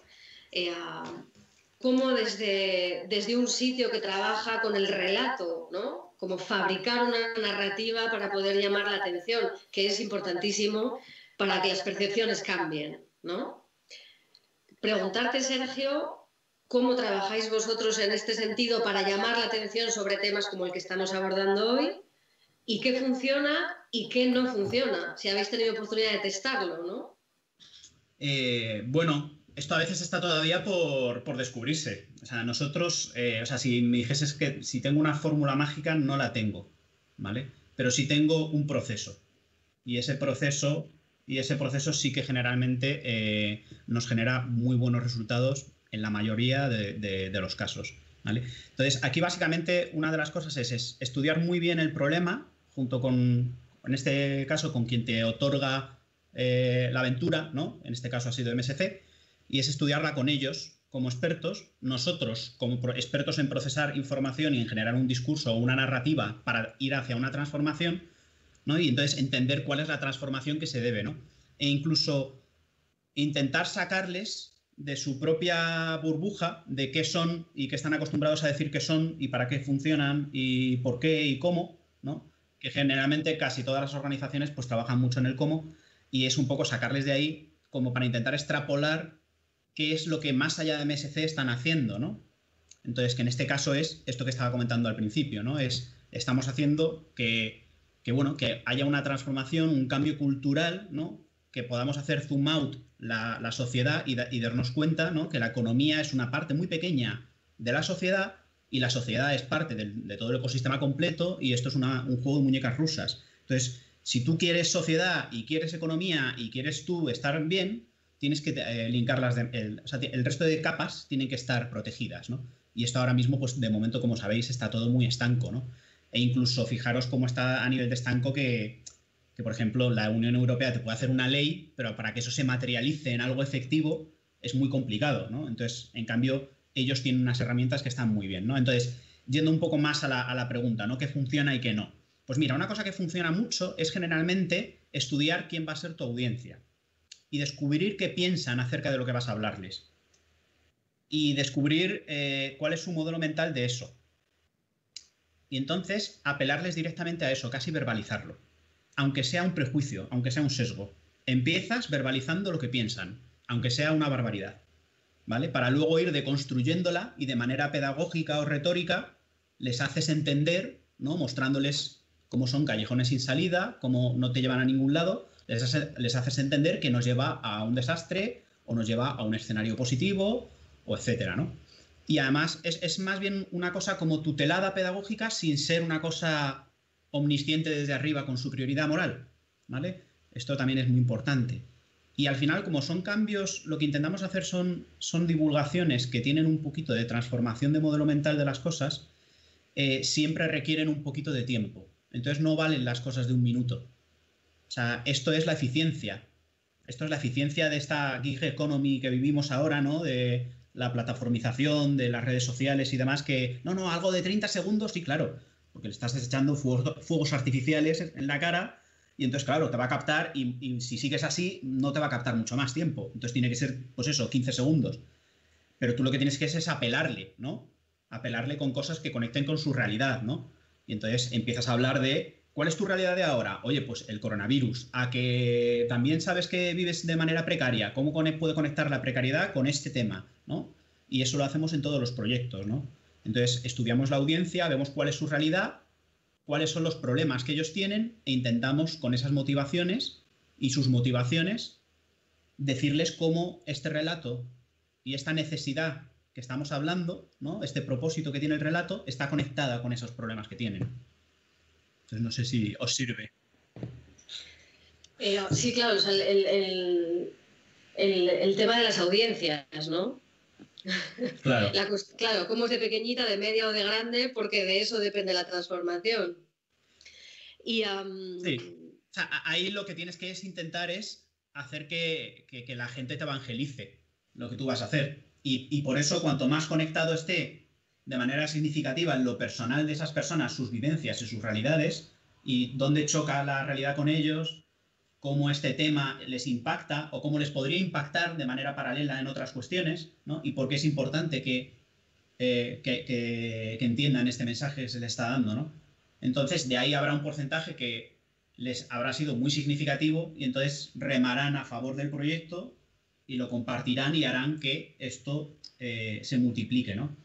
Speaker 1: Cómo desde un sitio que trabaja con el relato, ¿no? Como fabricar una narrativa para poder llamar la atención, que es importantísimo para que las percepciones cambien, ¿no? Preguntarte, Sergio, ¿cómo trabajáis vosotros en este sentido para llamar la atención sobre temas como el que estamos abordando hoy? ¿Y qué funciona y qué no funciona? Si habéis tenido oportunidad de testarlo, ¿no?
Speaker 4: Bueno, Esto a veces está todavía por descubrirse. O sea, nosotros, si me dijeses que si tengo una fórmula mágica, no la tengo, ¿vale? Pero sí tengo un proceso. Y ese proceso sí que generalmente nos genera muy buenos resultados en la mayoría de los casos, ¿vale? Entonces, aquí básicamente una de las cosas es estudiar muy bien el problema, junto con, en este caso, con quien te otorga la aventura, ¿no? En este caso ha sido MSC, y es estudiarla con ellos como expertos, nosotros como expertos en procesar información y en generar un discurso o una narrativa para ir hacia una transformación, ¿no? Y entonces entender cuál es la transformación que se debe, ¿no? E incluso intentar sacarles de su propia burbuja de qué son y qué están acostumbrados a decir que son y para qué funcionan y por qué y cómo, ¿no? Que generalmente casi todas las organizaciones pues trabajan mucho en el cómo, y es un poco sacarles de ahí como para intentar extrapolar qué es lo que más allá de MSC están haciendo, ¿no? Entonces, que en este caso es esto que estaba comentando al principio, ¿no? Estamos haciendo que haya una transformación, un cambio cultural, ¿no? Que podamos hacer zoom out la sociedad y darnos cuenta, ¿no? Que la economía es una parte muy pequeña de la sociedad y la sociedad es parte de todo el ecosistema completo, y esto es un juego de muñecas rusas. Entonces, si tú quieres sociedad y quieres economía y quieres tú estar bien, tienes que linkarlas, el resto de capas tienen que estar protegidas, ¿no? Y esto ahora mismo, pues de momento, como sabéis, está todo muy estanco, ¿no? E incluso fijaros cómo está a nivel de estanco que por ejemplo, la Unión Europea te puede hacer una ley, pero para que eso se materialice en algo efectivo es muy complicado, ¿no? Entonces, en cambio, ellos tienen unas herramientas que están muy bien, ¿no? Entonces, yendo un poco más a la pregunta, ¿no? ¿Qué funciona y qué no? Pues mira, una cosa que funciona mucho es generalmente estudiar quién va a ser tu audiencia y descubrir qué piensan acerca de lo que vas a hablarles. Y descubrir cuál es su modelo mental de eso. Y entonces apelarles directamente a eso, casi verbalizarlo. Aunque sea un prejuicio, aunque sea un sesgo. Empiezas verbalizando lo que piensan, aunque sea una barbaridad, ¿vale? Para luego ir deconstruyéndola y de manera pedagógica o retórica les haces entender, ¿no? Mostrándoles cómo son callejones sin salida, cómo no te llevan a ningún lado, les haces entender que nos lleva a un desastre o nos lleva a un escenario positivo, o etcétera, ¿no? Y además es más bien una cosa como tutelada pedagógica sin ser una cosa omnisciente desde arriba con superioridad moral, ¿vale? Esto también es muy importante. Y al final, como son cambios, lo que intentamos hacer son divulgaciones que tienen un poquito de transformación de modelo mental de las cosas, siempre requieren un poquito de tiempo. Entonces no valen las cosas de un minuto. O sea, esto es la eficiencia. Esto es la eficiencia de esta gig economy que vivimos ahora, ¿no? De la plataformización, de las redes sociales y demás, que no, algo de 30 segundos, sí, claro, porque le estás desechando fuegos artificiales en la cara y entonces, claro, te va a captar y si sigues así no te va a captar mucho más tiempo. Entonces tiene que ser, pues eso, 15 segundos. Pero tú lo que tienes que es apelarle, ¿no? Apelarle con cosas que conecten con su realidad, ¿no? Y entonces empiezas a hablar de ¿cuál es tu realidad de ahora? Oye, pues el coronavirus. A que también sabes que vives de manera precaria. ¿Cómo puede conectar la precariedad con este tema, ¿no? Y eso lo hacemos en todos los proyectos, ¿no? Entonces, estudiamos la audiencia, vemos cuál es su realidad, cuáles son los problemas que ellos tienen e intentamos con esas motivaciones y sus motivaciones decirles cómo este relato y esta necesidad que estamos hablando, ¿no? Este propósito que tiene el relato está conectada con esos problemas que tienen. Entonces, no sé si os sirve.
Speaker 1: Sí, claro, o sea, el tema de las audiencias, ¿no?
Speaker 4: Claro.
Speaker 1: Claro, cómo es de pequeñita, de media o de grande, porque de eso depende la transformación. Y,
Speaker 4: sí, o sea, ahí lo que tienes que intentar es hacer que la gente te evangelice lo que tú vas a hacer. Y por eso, cuanto más conectado esté de manera significativa en lo personal de esas personas, sus vivencias y sus realidades, y dónde choca la realidad con ellos, cómo este tema les impacta o cómo les podría impactar de manera paralela en otras cuestiones, ¿no? Y por qué es importante que entiendan este mensaje que se les está dando, ¿no? Entonces, de ahí habrá un porcentaje que les habrá sido muy significativo y entonces remarán a favor del proyecto y lo compartirán y harán que esto se multiplique, ¿no?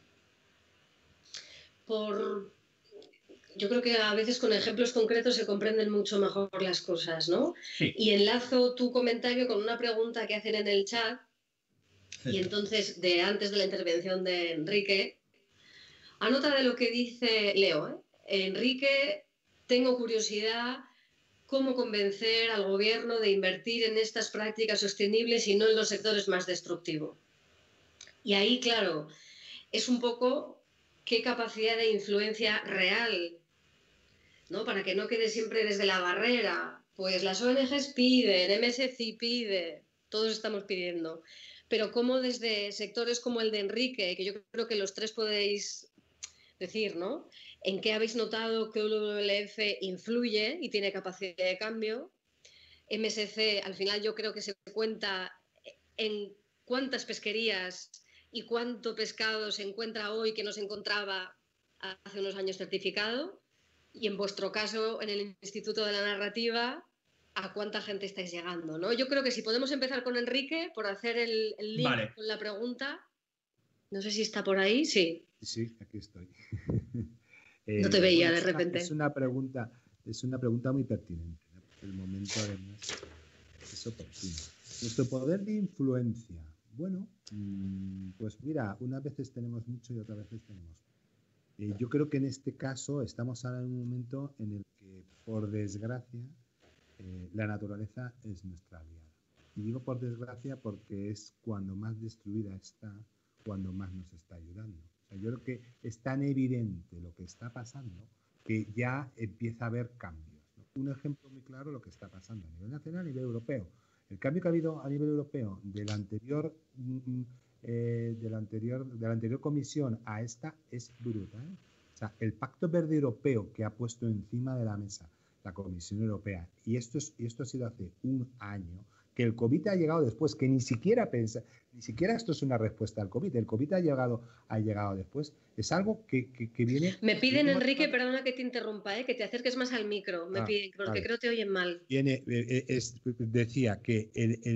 Speaker 1: Yo creo que a veces con ejemplos concretos se comprenden mucho mejor las cosas, ¿no?
Speaker 4: Sí.
Speaker 1: Y enlazo tu comentario con una pregunta que hacen en el chat, Y entonces, antes de la intervención de Enrique, a nota de lo que dice Leo, Enrique, tengo curiosidad cómo convencer al gobierno de invertir en estas prácticas sostenibles y no en los sectores más destructivos. Y ahí, claro, es un poco qué capacidad de influencia real, ¿no? Para que no quede siempre desde la barrera. Pues las ONGs piden, MSCI pide, todos estamos pidiendo. Pero cómo desde sectores como el de Enrique, que yo creo que los tres podéis decir, ¿no? ¿En qué habéis notado que WWF influye y tiene capacidad de cambio? MSC, al final yo creo que se cuenta en cuántas pesquerías y cuánto pescado se encuentra hoy que no se encontraba hace unos años certificado. Y en vuestro caso, en el Instituto de la Narrativa, ¿a cuánta gente estáis llegando, ¿no? Yo creo que si podemos empezar con Enrique, por hacer el link con la pregunta. No sé si está por ahí, sí.
Speaker 3: Sí, aquí estoy.
Speaker 1: No te veía de repente.
Speaker 3: Es una pregunta muy pertinente, ¿no? El momento, además, es oportuno. Nuestro poder de influencia. Bueno, pues mira, unas veces tenemos mucho y otras veces tenemos poco. Yo creo que en este caso estamos ahora en un momento en el que, por desgracia, la naturaleza es nuestra aliada. Y digo por desgracia porque es cuando más destruida está, cuando más nos está ayudando. O sea, yo creo que es tan evidente lo que está pasando que ya empieza a haber cambios, ¿no? Un ejemplo muy claro de lo que está pasando a nivel nacional, a nivel europeo. El cambio que ha habido a nivel europeo de la anterior comisión a esta es brutal, ¿eh? O sea, el Pacto Verde Europeo que ha puesto encima de la mesa la Comisión Europea, y esto ha sido hace un año, que el COVID ha llegado después, que ni siquiera esto es una respuesta al COVID, el COVID ha llegado después, es algo que viene...
Speaker 1: Me piden, Enrique, perdona que te interrumpa, que te acerques más al micro, me piden, porque creo que te oyen mal.
Speaker 3: Decía que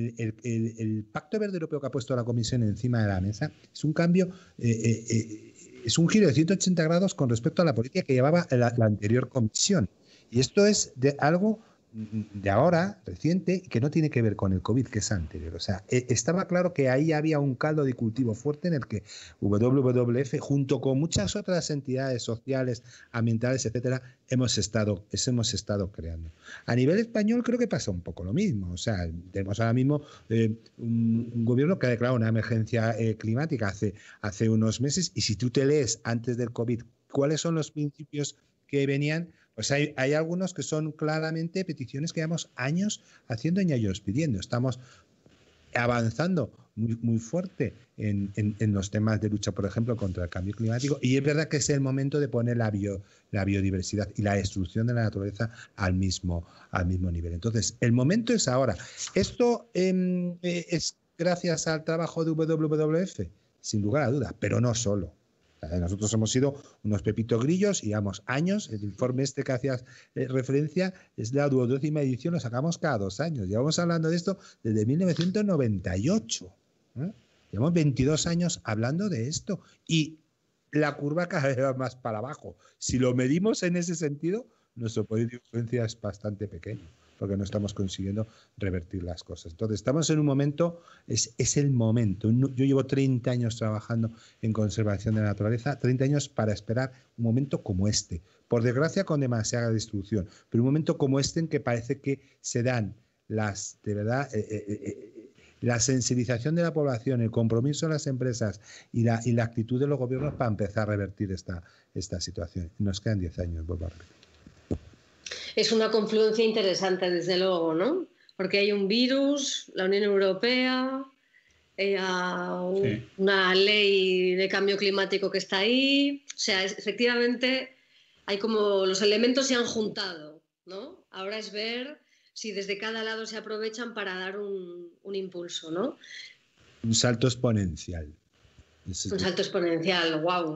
Speaker 3: el Pacto Verde Europeo que ha puesto la Comisión encima de la mesa es un cambio, es un giro de 180 grados con respecto a la política que llevaba la anterior Comisión. Y esto es algo de ahora, reciente, que no tiene que ver con el COVID, que es anterior. O sea, estaba claro que ahí había un caldo de cultivo fuerte en el que WWF, junto con muchas otras entidades sociales, ambientales, etcétera, hemos estado creando. A nivel español creo que pasa un poco lo mismo. O sea, tenemos ahora mismo un gobierno que ha declarado una emergencia climática hace unos meses, y si tú te lees antes del COVID cuáles son los principios que venían, pues hay algunos que son claramente peticiones que llevamos años haciendo y años pidiendo. Estamos avanzando muy fuerte en los temas de lucha, por ejemplo, contra el cambio climático, y es verdad que es el momento de poner la biodiversidad y la destrucción de la naturaleza al mismo nivel. Entonces, el momento es ahora. ¿Esto es gracias al trabajo de WWF? Sin lugar a dudas, pero no solo. Nosotros hemos sido unos pepitos grillos y llevamos años. El informe este que hacías referencia es la 12ª edición, lo sacamos cada 2 años. Llevamos hablando de esto desde 1998. Llevamos 22 años hablando de esto y la curva cada vez va más para abajo. Si lo medimos en ese sentido, nuestro poder de influencia es bastante pequeño, porque no estamos consiguiendo revertir las cosas. Entonces, estamos en un momento, es el momento. Yo llevo 30 años trabajando en conservación de la naturaleza, 30 años para esperar un momento como este. Por desgracia, con demasiada destrucción, pero un momento como este en que parece que se dan la sensibilización de la población, el compromiso de las empresas y la actitud de los gobiernos para empezar a revertir esta situación. Nos quedan 10 años, vuelvo a repetir.
Speaker 1: Es una confluencia interesante, desde luego, ¿no? Porque hay un virus, la Unión Europea, una ley de cambio climático que está ahí. O sea, efectivamente, hay como los elementos se han juntado, ¿no? Ahora es ver si desde cada lado se aprovechan para dar un impulso, ¿no?
Speaker 3: Un salto exponencial.
Speaker 1: Un salto exponencial, wow.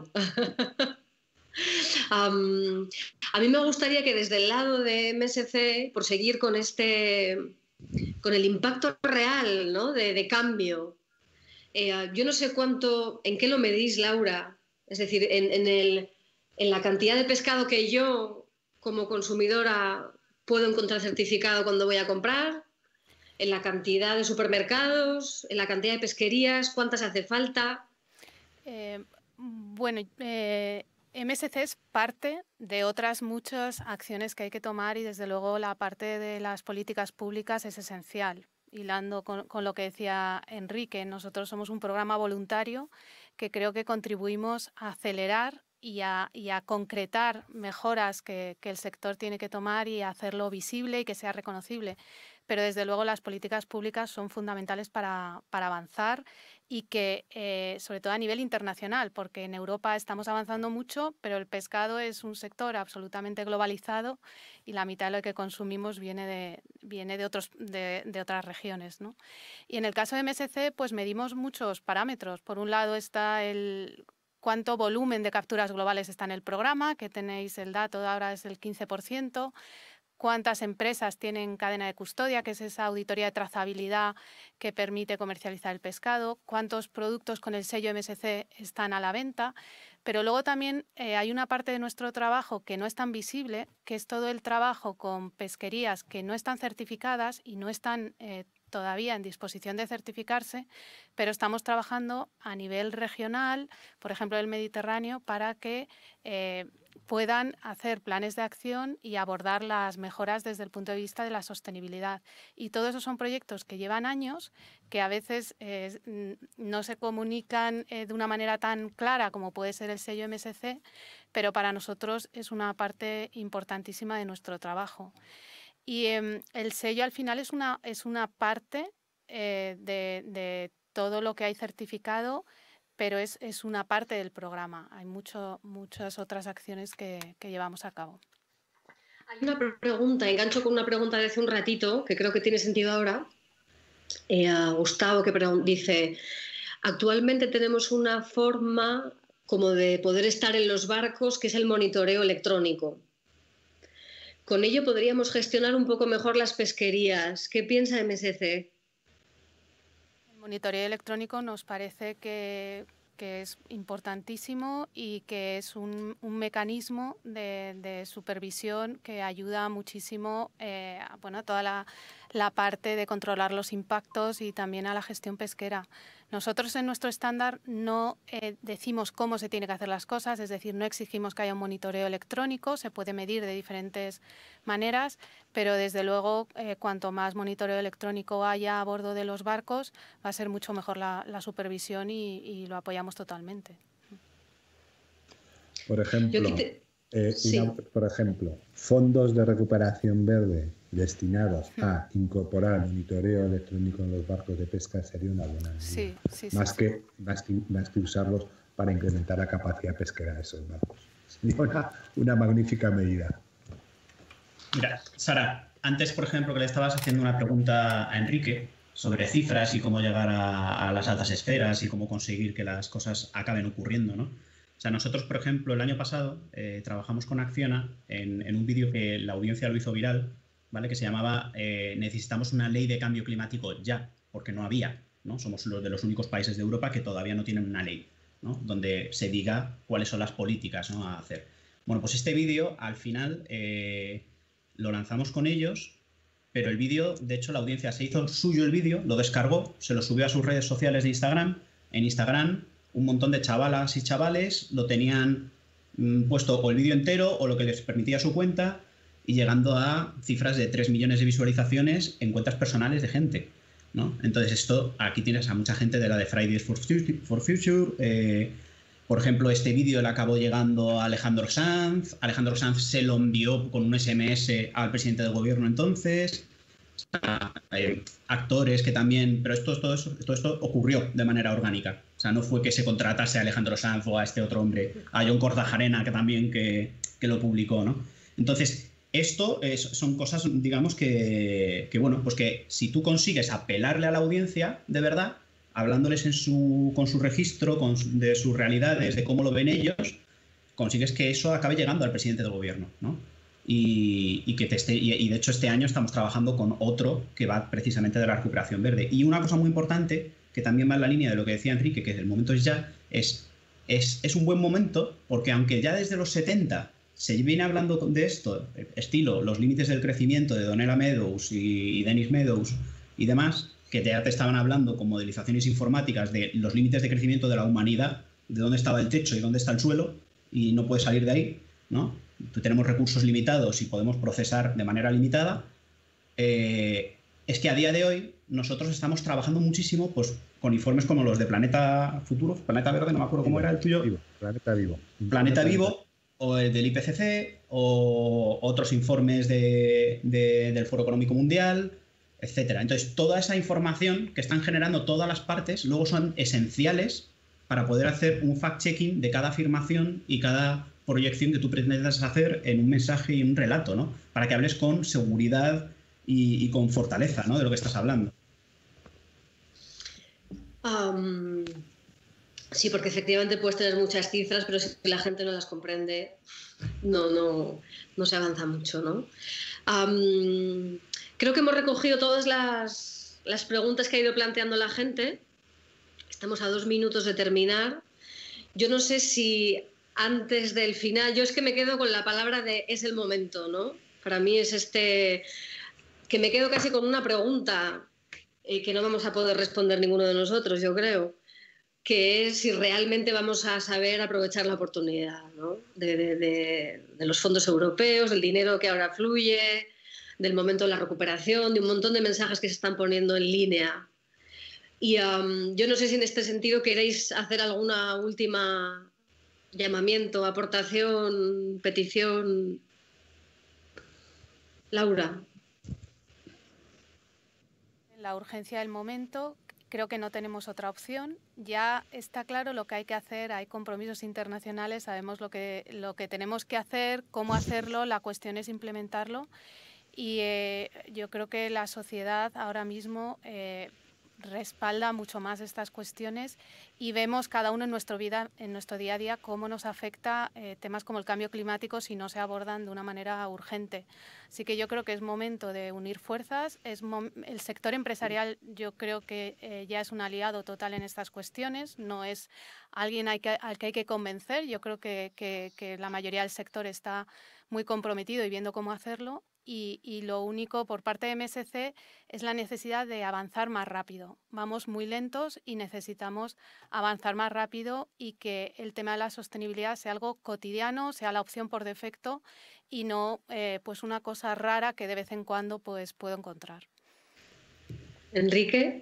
Speaker 1: A mí me gustaría que desde el lado de MSC, por seguir con el impacto real, ¿no? de cambio, yo no sé en qué lo medís, Laura, es decir, en la cantidad de pescado que yo como consumidora puedo encontrar certificado cuando voy a comprar, ¿En la cantidad de supermercados? ¿En la cantidad de pesquerías? ¿Cuántas hace falta?
Speaker 2: Bueno, MSC es parte de otras muchas acciones que hay que tomar y desde luego la parte de las políticas públicas es esencial. Hilando con lo que decía Enrique, nosotros somos un programa voluntario que creo que contribuimos a acelerar y a concretar mejoras que el sector tiene que tomar y a hacerlo visible y que sea reconocible. Pero desde luego las políticas públicas son fundamentales para avanzar y que, sobre todo a nivel internacional, porque en Europa estamos avanzando mucho, pero el pescado es un sector absolutamente globalizado y la mitad de lo que consumimos viene de otras regiones, ¿no? Y en el caso de MSC, pues medimos muchos parámetros. Por un lado está cuánto volumen de capturas globales está en el programa, que tenéis el dato de ahora es el 15%. Cuántas empresas tienen cadena de custodia, que es esa auditoría de trazabilidad que permite comercializar el pescado, cuántos productos con el sello MSC están a la venta, pero luego también hay una parte de nuestro trabajo que no es tan visible, que es todo el trabajo con pesquerías que no están certificadas y no están todavía en disposición de certificarse, pero estamos trabajando a nivel regional, por ejemplo el Mediterráneo, para que puedan hacer planes de acción y abordar las mejoras desde el punto de vista de la sostenibilidad. Y todos esos son proyectos que llevan años, que a veces no se comunican de una manera tan clara como puede ser el sello MSC, pero para nosotros es una parte importantísima de nuestro trabajo. Y el sello al final es una parte de todo lo que hay certificado, pero es una parte del programa. Hay muchas otras acciones que llevamos a cabo.
Speaker 1: Hay una pregunta, engancho con una pregunta de hace un ratito, que creo que tiene sentido ahora. Gustavo, que dice, actualmente tenemos una forma como de poder estar en los barcos, que es el monitoreo electrónico. Con ello podríamos gestionar un poco mejor las pesquerías. ¿Qué piensa MSC?
Speaker 2: El monitoreo electrónico nos parece que es importantísimo y que es un mecanismo de supervisión que ayuda muchísimo a toda la parte de controlar los impactos y también a la gestión pesquera. Nosotros en nuestro estándar no decimos cómo se tiene que hacer las cosas, es decir, no exigimos que haya un monitoreo electrónico, se puede medir de diferentes maneras, pero desde luego cuanto más monitoreo electrónico haya a bordo de los barcos, va a ser mucho mejor la supervisión y lo apoyamos totalmente.
Speaker 3: Por ejemplo, fondos de recuperación verde destinados a incorporar monitoreo electrónico en los barcos de pesca sería una buena medida. Más que usarlos para incrementar la capacidad pesquera de esos barcos. Sería una magnífica medida.
Speaker 4: Mira, Sara, antes, por ejemplo, que le estabas haciendo una pregunta a Enrique sobre cifras y cómo llegar a las altas esferas y cómo conseguir que las cosas acaben ocurriendo, ¿no? O sea, nosotros, por ejemplo, el año pasado trabajamos con Acciona en un vídeo que la audiencia lo hizo viral, ¿vale? Que se llamaba Necesitamos una ley de cambio climático ya, porque no había, ¿no? Somos de los únicos países de Europa que todavía no tienen una ley, ¿no? Donde se diga cuáles son las políticas, ¿no? A hacer. Bueno, pues este vídeo, al final, lo lanzamos con ellos, pero el vídeo, de hecho, la audiencia se hizo suyo el vídeo, lo descargó, se lo subió a sus redes sociales de Instagram. En Instagram, un montón de chavalas y chavales lo tenían puesto o el vídeo entero o lo que les permitía su cuenta, y llegando a cifras de 3 millones de visualizaciones en cuentas personales de gente, ¿no? Entonces aquí tienes a mucha gente de la de Fridays for Future. Por ejemplo, este vídeo le acabó llegando a Alejandro Sanz. Alejandro Sanz se lo envió con un SMS al presidente del gobierno entonces. Actores que también... Pero todo esto ocurrió de manera orgánica. O sea, no fue que se contratase a Alejandro Sanz o a este otro hombre, a Jon Kortajarena, que también que lo publicó, ¿no? Entonces, esto son cosas, digamos, que bueno, pues que si tú consigues apelarle a la audiencia, de verdad, hablándoles con su registro, de sus realidades, de cómo lo ven ellos, consigues que eso acabe llegando al presidente del gobierno, ¿no? Y de hecho este año estamos trabajando con otro que va precisamente de la recuperación verde. Y una cosa muy importante, que también va en la línea de lo que decía Enrique, que el momento es ya, es un buen momento, porque aunque ya desde los 70 se viene hablando de esto, estilo los límites del crecimiento de Donella Meadows y Dennis Meadows, y demás, que ya te estaban hablando con modelizaciones informáticas de los límites de crecimiento de la humanidad, de dónde estaba el techo y dónde está el suelo, y no puedes salir de ahí, ¿no? Tenemos recursos limitados y podemos procesar de manera limitada. Es que a día de hoy nosotros estamos trabajando muchísimo pues, con informes como los de Planeta Futuro, Planeta Verde, no me acuerdo cómo era el tuyo.
Speaker 3: Planeta Vivo.
Speaker 4: Planeta Vivo, o el del IPCC, o otros informes del Foro Económico Mundial, etcétera. Entonces, toda esa información que están generando todas las partes luego son esenciales para poder hacer un fact-checking de cada afirmación y cada proyección que tú pretendas hacer en un mensaje y un relato, ¿no? Para que hables con seguridad y con fortaleza, ¿no? De lo que estás hablando.
Speaker 1: Sí, porque efectivamente puedes tener muchas cifras, pero si la gente no las comprende, no se avanza mucho, ¿no? Creo que hemos recogido todas las preguntas que ha ido planteando la gente. Estamos a 2 minutos de terminar. Yo no sé si antes del final, yo es que me quedo con la palabra de es el momento, ¿no? Para mí es que me quedo casi con una pregunta que no vamos a poder responder ninguno de nosotros, yo creo, que es si realmente vamos a saber aprovechar la oportunidad, ¿no? de los fondos europeos, del dinero que ahora fluye, del momento de la recuperación, de un montón de mensajes que se están poniendo en línea. Y yo no sé si en este sentido queréis hacer alguna última llamamiento, aportación, petición. Laura.
Speaker 2: La urgencia del momento, creo que no tenemos otra opción. Ya está claro lo que hay que hacer, hay compromisos internacionales, sabemos lo que tenemos que hacer, cómo hacerlo, la cuestión es implementarlo. Y yo creo que la sociedad ahora mismo respalda mucho más estas cuestiones y vemos cada uno en nuestro día a día cómo nos afecta temas como el cambio climático si no se abordan de una manera urgente. Así que yo creo que es momento de unir fuerzas. El sector empresarial yo creo que ya es un aliado total en estas cuestiones, no es alguien al que hay que convencer. Yo creo que la mayoría del sector está muy comprometido y viendo cómo hacerlo. Y lo único por parte de MSC es la necesidad de avanzar más rápido. Vamos muy lentos y necesitamos avanzar más rápido y que el tema de la sostenibilidad sea algo cotidiano, sea la opción por defecto y no pues una cosa rara que de vez en cuando pues puedo encontrar.
Speaker 1: Enrique.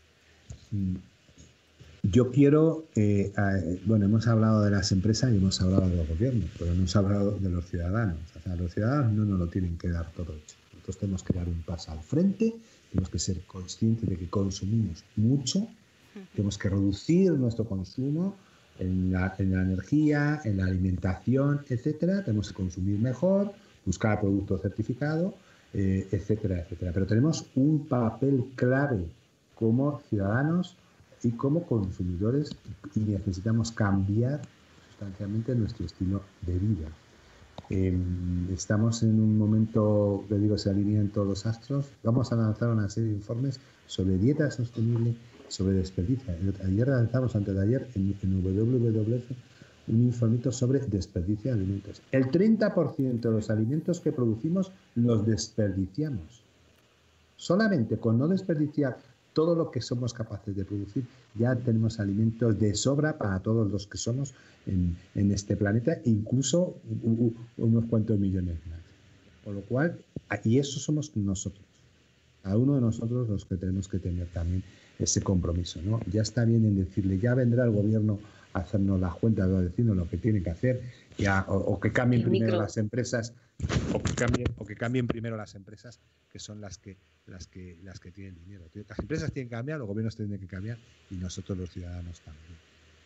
Speaker 3: Yo quiero, bueno, hemos hablado de las empresas y hemos hablado de los gobiernos, pero no hemos hablado de los ciudadanos. O sea, los ciudadanos no nos lo tienen que dar todo hecho. Nosotros tenemos que dar un paso al frente, tenemos que ser conscientes de que consumimos mucho, tenemos que reducir nuestro consumo en la energía, en la alimentación, etcétera. Tenemos que consumir mejor, buscar productos certificados, etcétera, etcétera. Pero tenemos un papel clave como ciudadanos y como consumidores y necesitamos cambiar sustancialmente nuestro estilo de vida. Estamos en un momento, le digo, se alinean todos los astros. Vamos a lanzar una serie de informes sobre dieta sostenible, sobre desperdicio. Ayer lanzamos, antes de ayer, en WWF, un informito sobre desperdicio de alimentos. El 30% de los alimentos que producimos los desperdiciamos. Solamente con no desperdiciar todo lo que somos capaces de producir, ya tenemos alimentos de sobra para todos los que somos en este planeta, incluso unos cuantos millones más. Con lo cual, y eso somos nosotros, a uno de nosotros los que tenemos que tener también ese compromiso, ¿no? Ya está bien en decirle, ya vendrá el gobierno a hacernos las cuentas o a decirnos lo que tiene que hacer, ya, o que cambien primero las empresas, o que cambien primero las empresas, que son las que tienen dinero. Las empresas tienen que cambiar, los gobiernos tienen que cambiar y nosotros los ciudadanos también.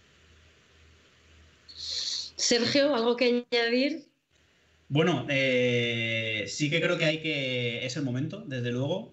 Speaker 1: Sergio, ¿algo que añadir?
Speaker 4: Bueno, sí que creo que es el momento, desde luego.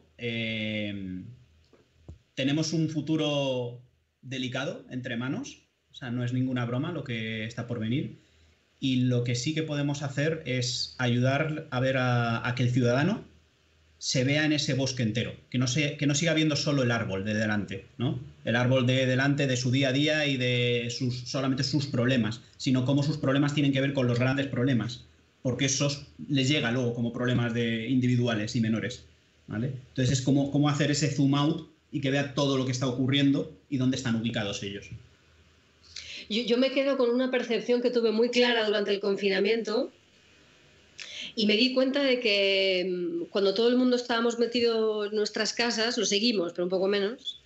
Speaker 4: Tenemos un futuro delicado entre manos, o sea, no es ninguna broma lo que está por venir. Y lo que sí que podemos hacer es ayudar a ver a que el ciudadano se vea en ese bosque entero, que no siga viendo solo el árbol de delante, ¿no? El árbol de delante de su día a día y de solamente sus problemas, sino cómo sus problemas tienen que ver con los grandes problemas, porque esos les llega luego como problemas individuales y menores. ¿vale? Entonces es cómo hacer ese zoom out y que vea todo lo que está ocurriendo y dónde están ubicados ellos.
Speaker 1: Yo me quedo con una percepción que tuve muy clara durante el confinamiento y me di cuenta de que cuando todo el mundo estábamos metidos en nuestras casas, lo seguimos, pero un poco menos,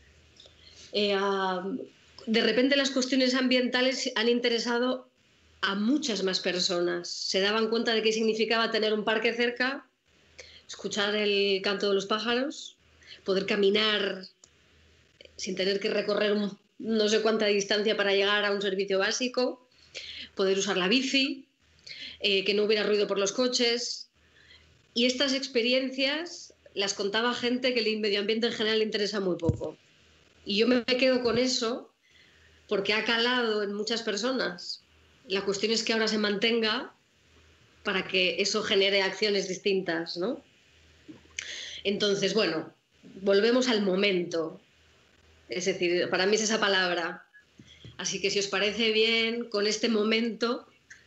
Speaker 1: de repente las cuestiones ambientales han interesado a muchas más personas. Se daban cuenta de qué significaba tener un parque cerca, escuchar el canto de los pájaros, poder caminar sin tener que recorrer no sé cuánta distancia para llegar a un servicio básico, poder usar la bici, que no hubiera ruido por los coches. Y estas experiencias las contaba gente que el medio ambiente en general le interesa muy poco. Y yo me quedo con eso porque ha calado en muchas personas. La cuestión es que ahora se mantenga para que eso genere acciones distintas, ¿no? Entonces, bueno, volvemos al momento. Es decir, para mí es esa palabra. Así que si os parece bien, con este momento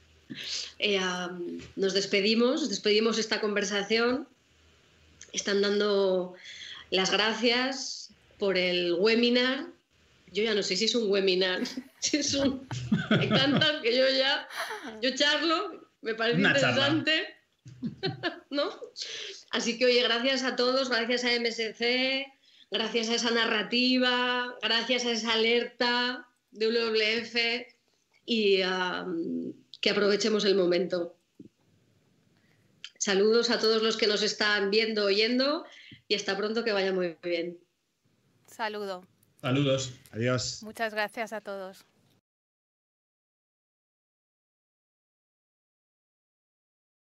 Speaker 1: nos despedimos esta conversación. Están dando las gracias por el webinar. Yo ya no sé si es un webinar, si es un... Me encanta que yo charlo, me parece
Speaker 4: Una
Speaker 1: interesante, ¿no? Así que, oye, gracias a todos, gracias a MSC, gracias a esa narrativa, gracias a esa alerta de WWF y que aprovechemos el momento. Saludos a todos los que nos están viendo, oyendo y hasta pronto, que vaya muy bien.
Speaker 2: Saludo.
Speaker 4: Saludos.
Speaker 3: Adiós.
Speaker 2: Muchas gracias a todos.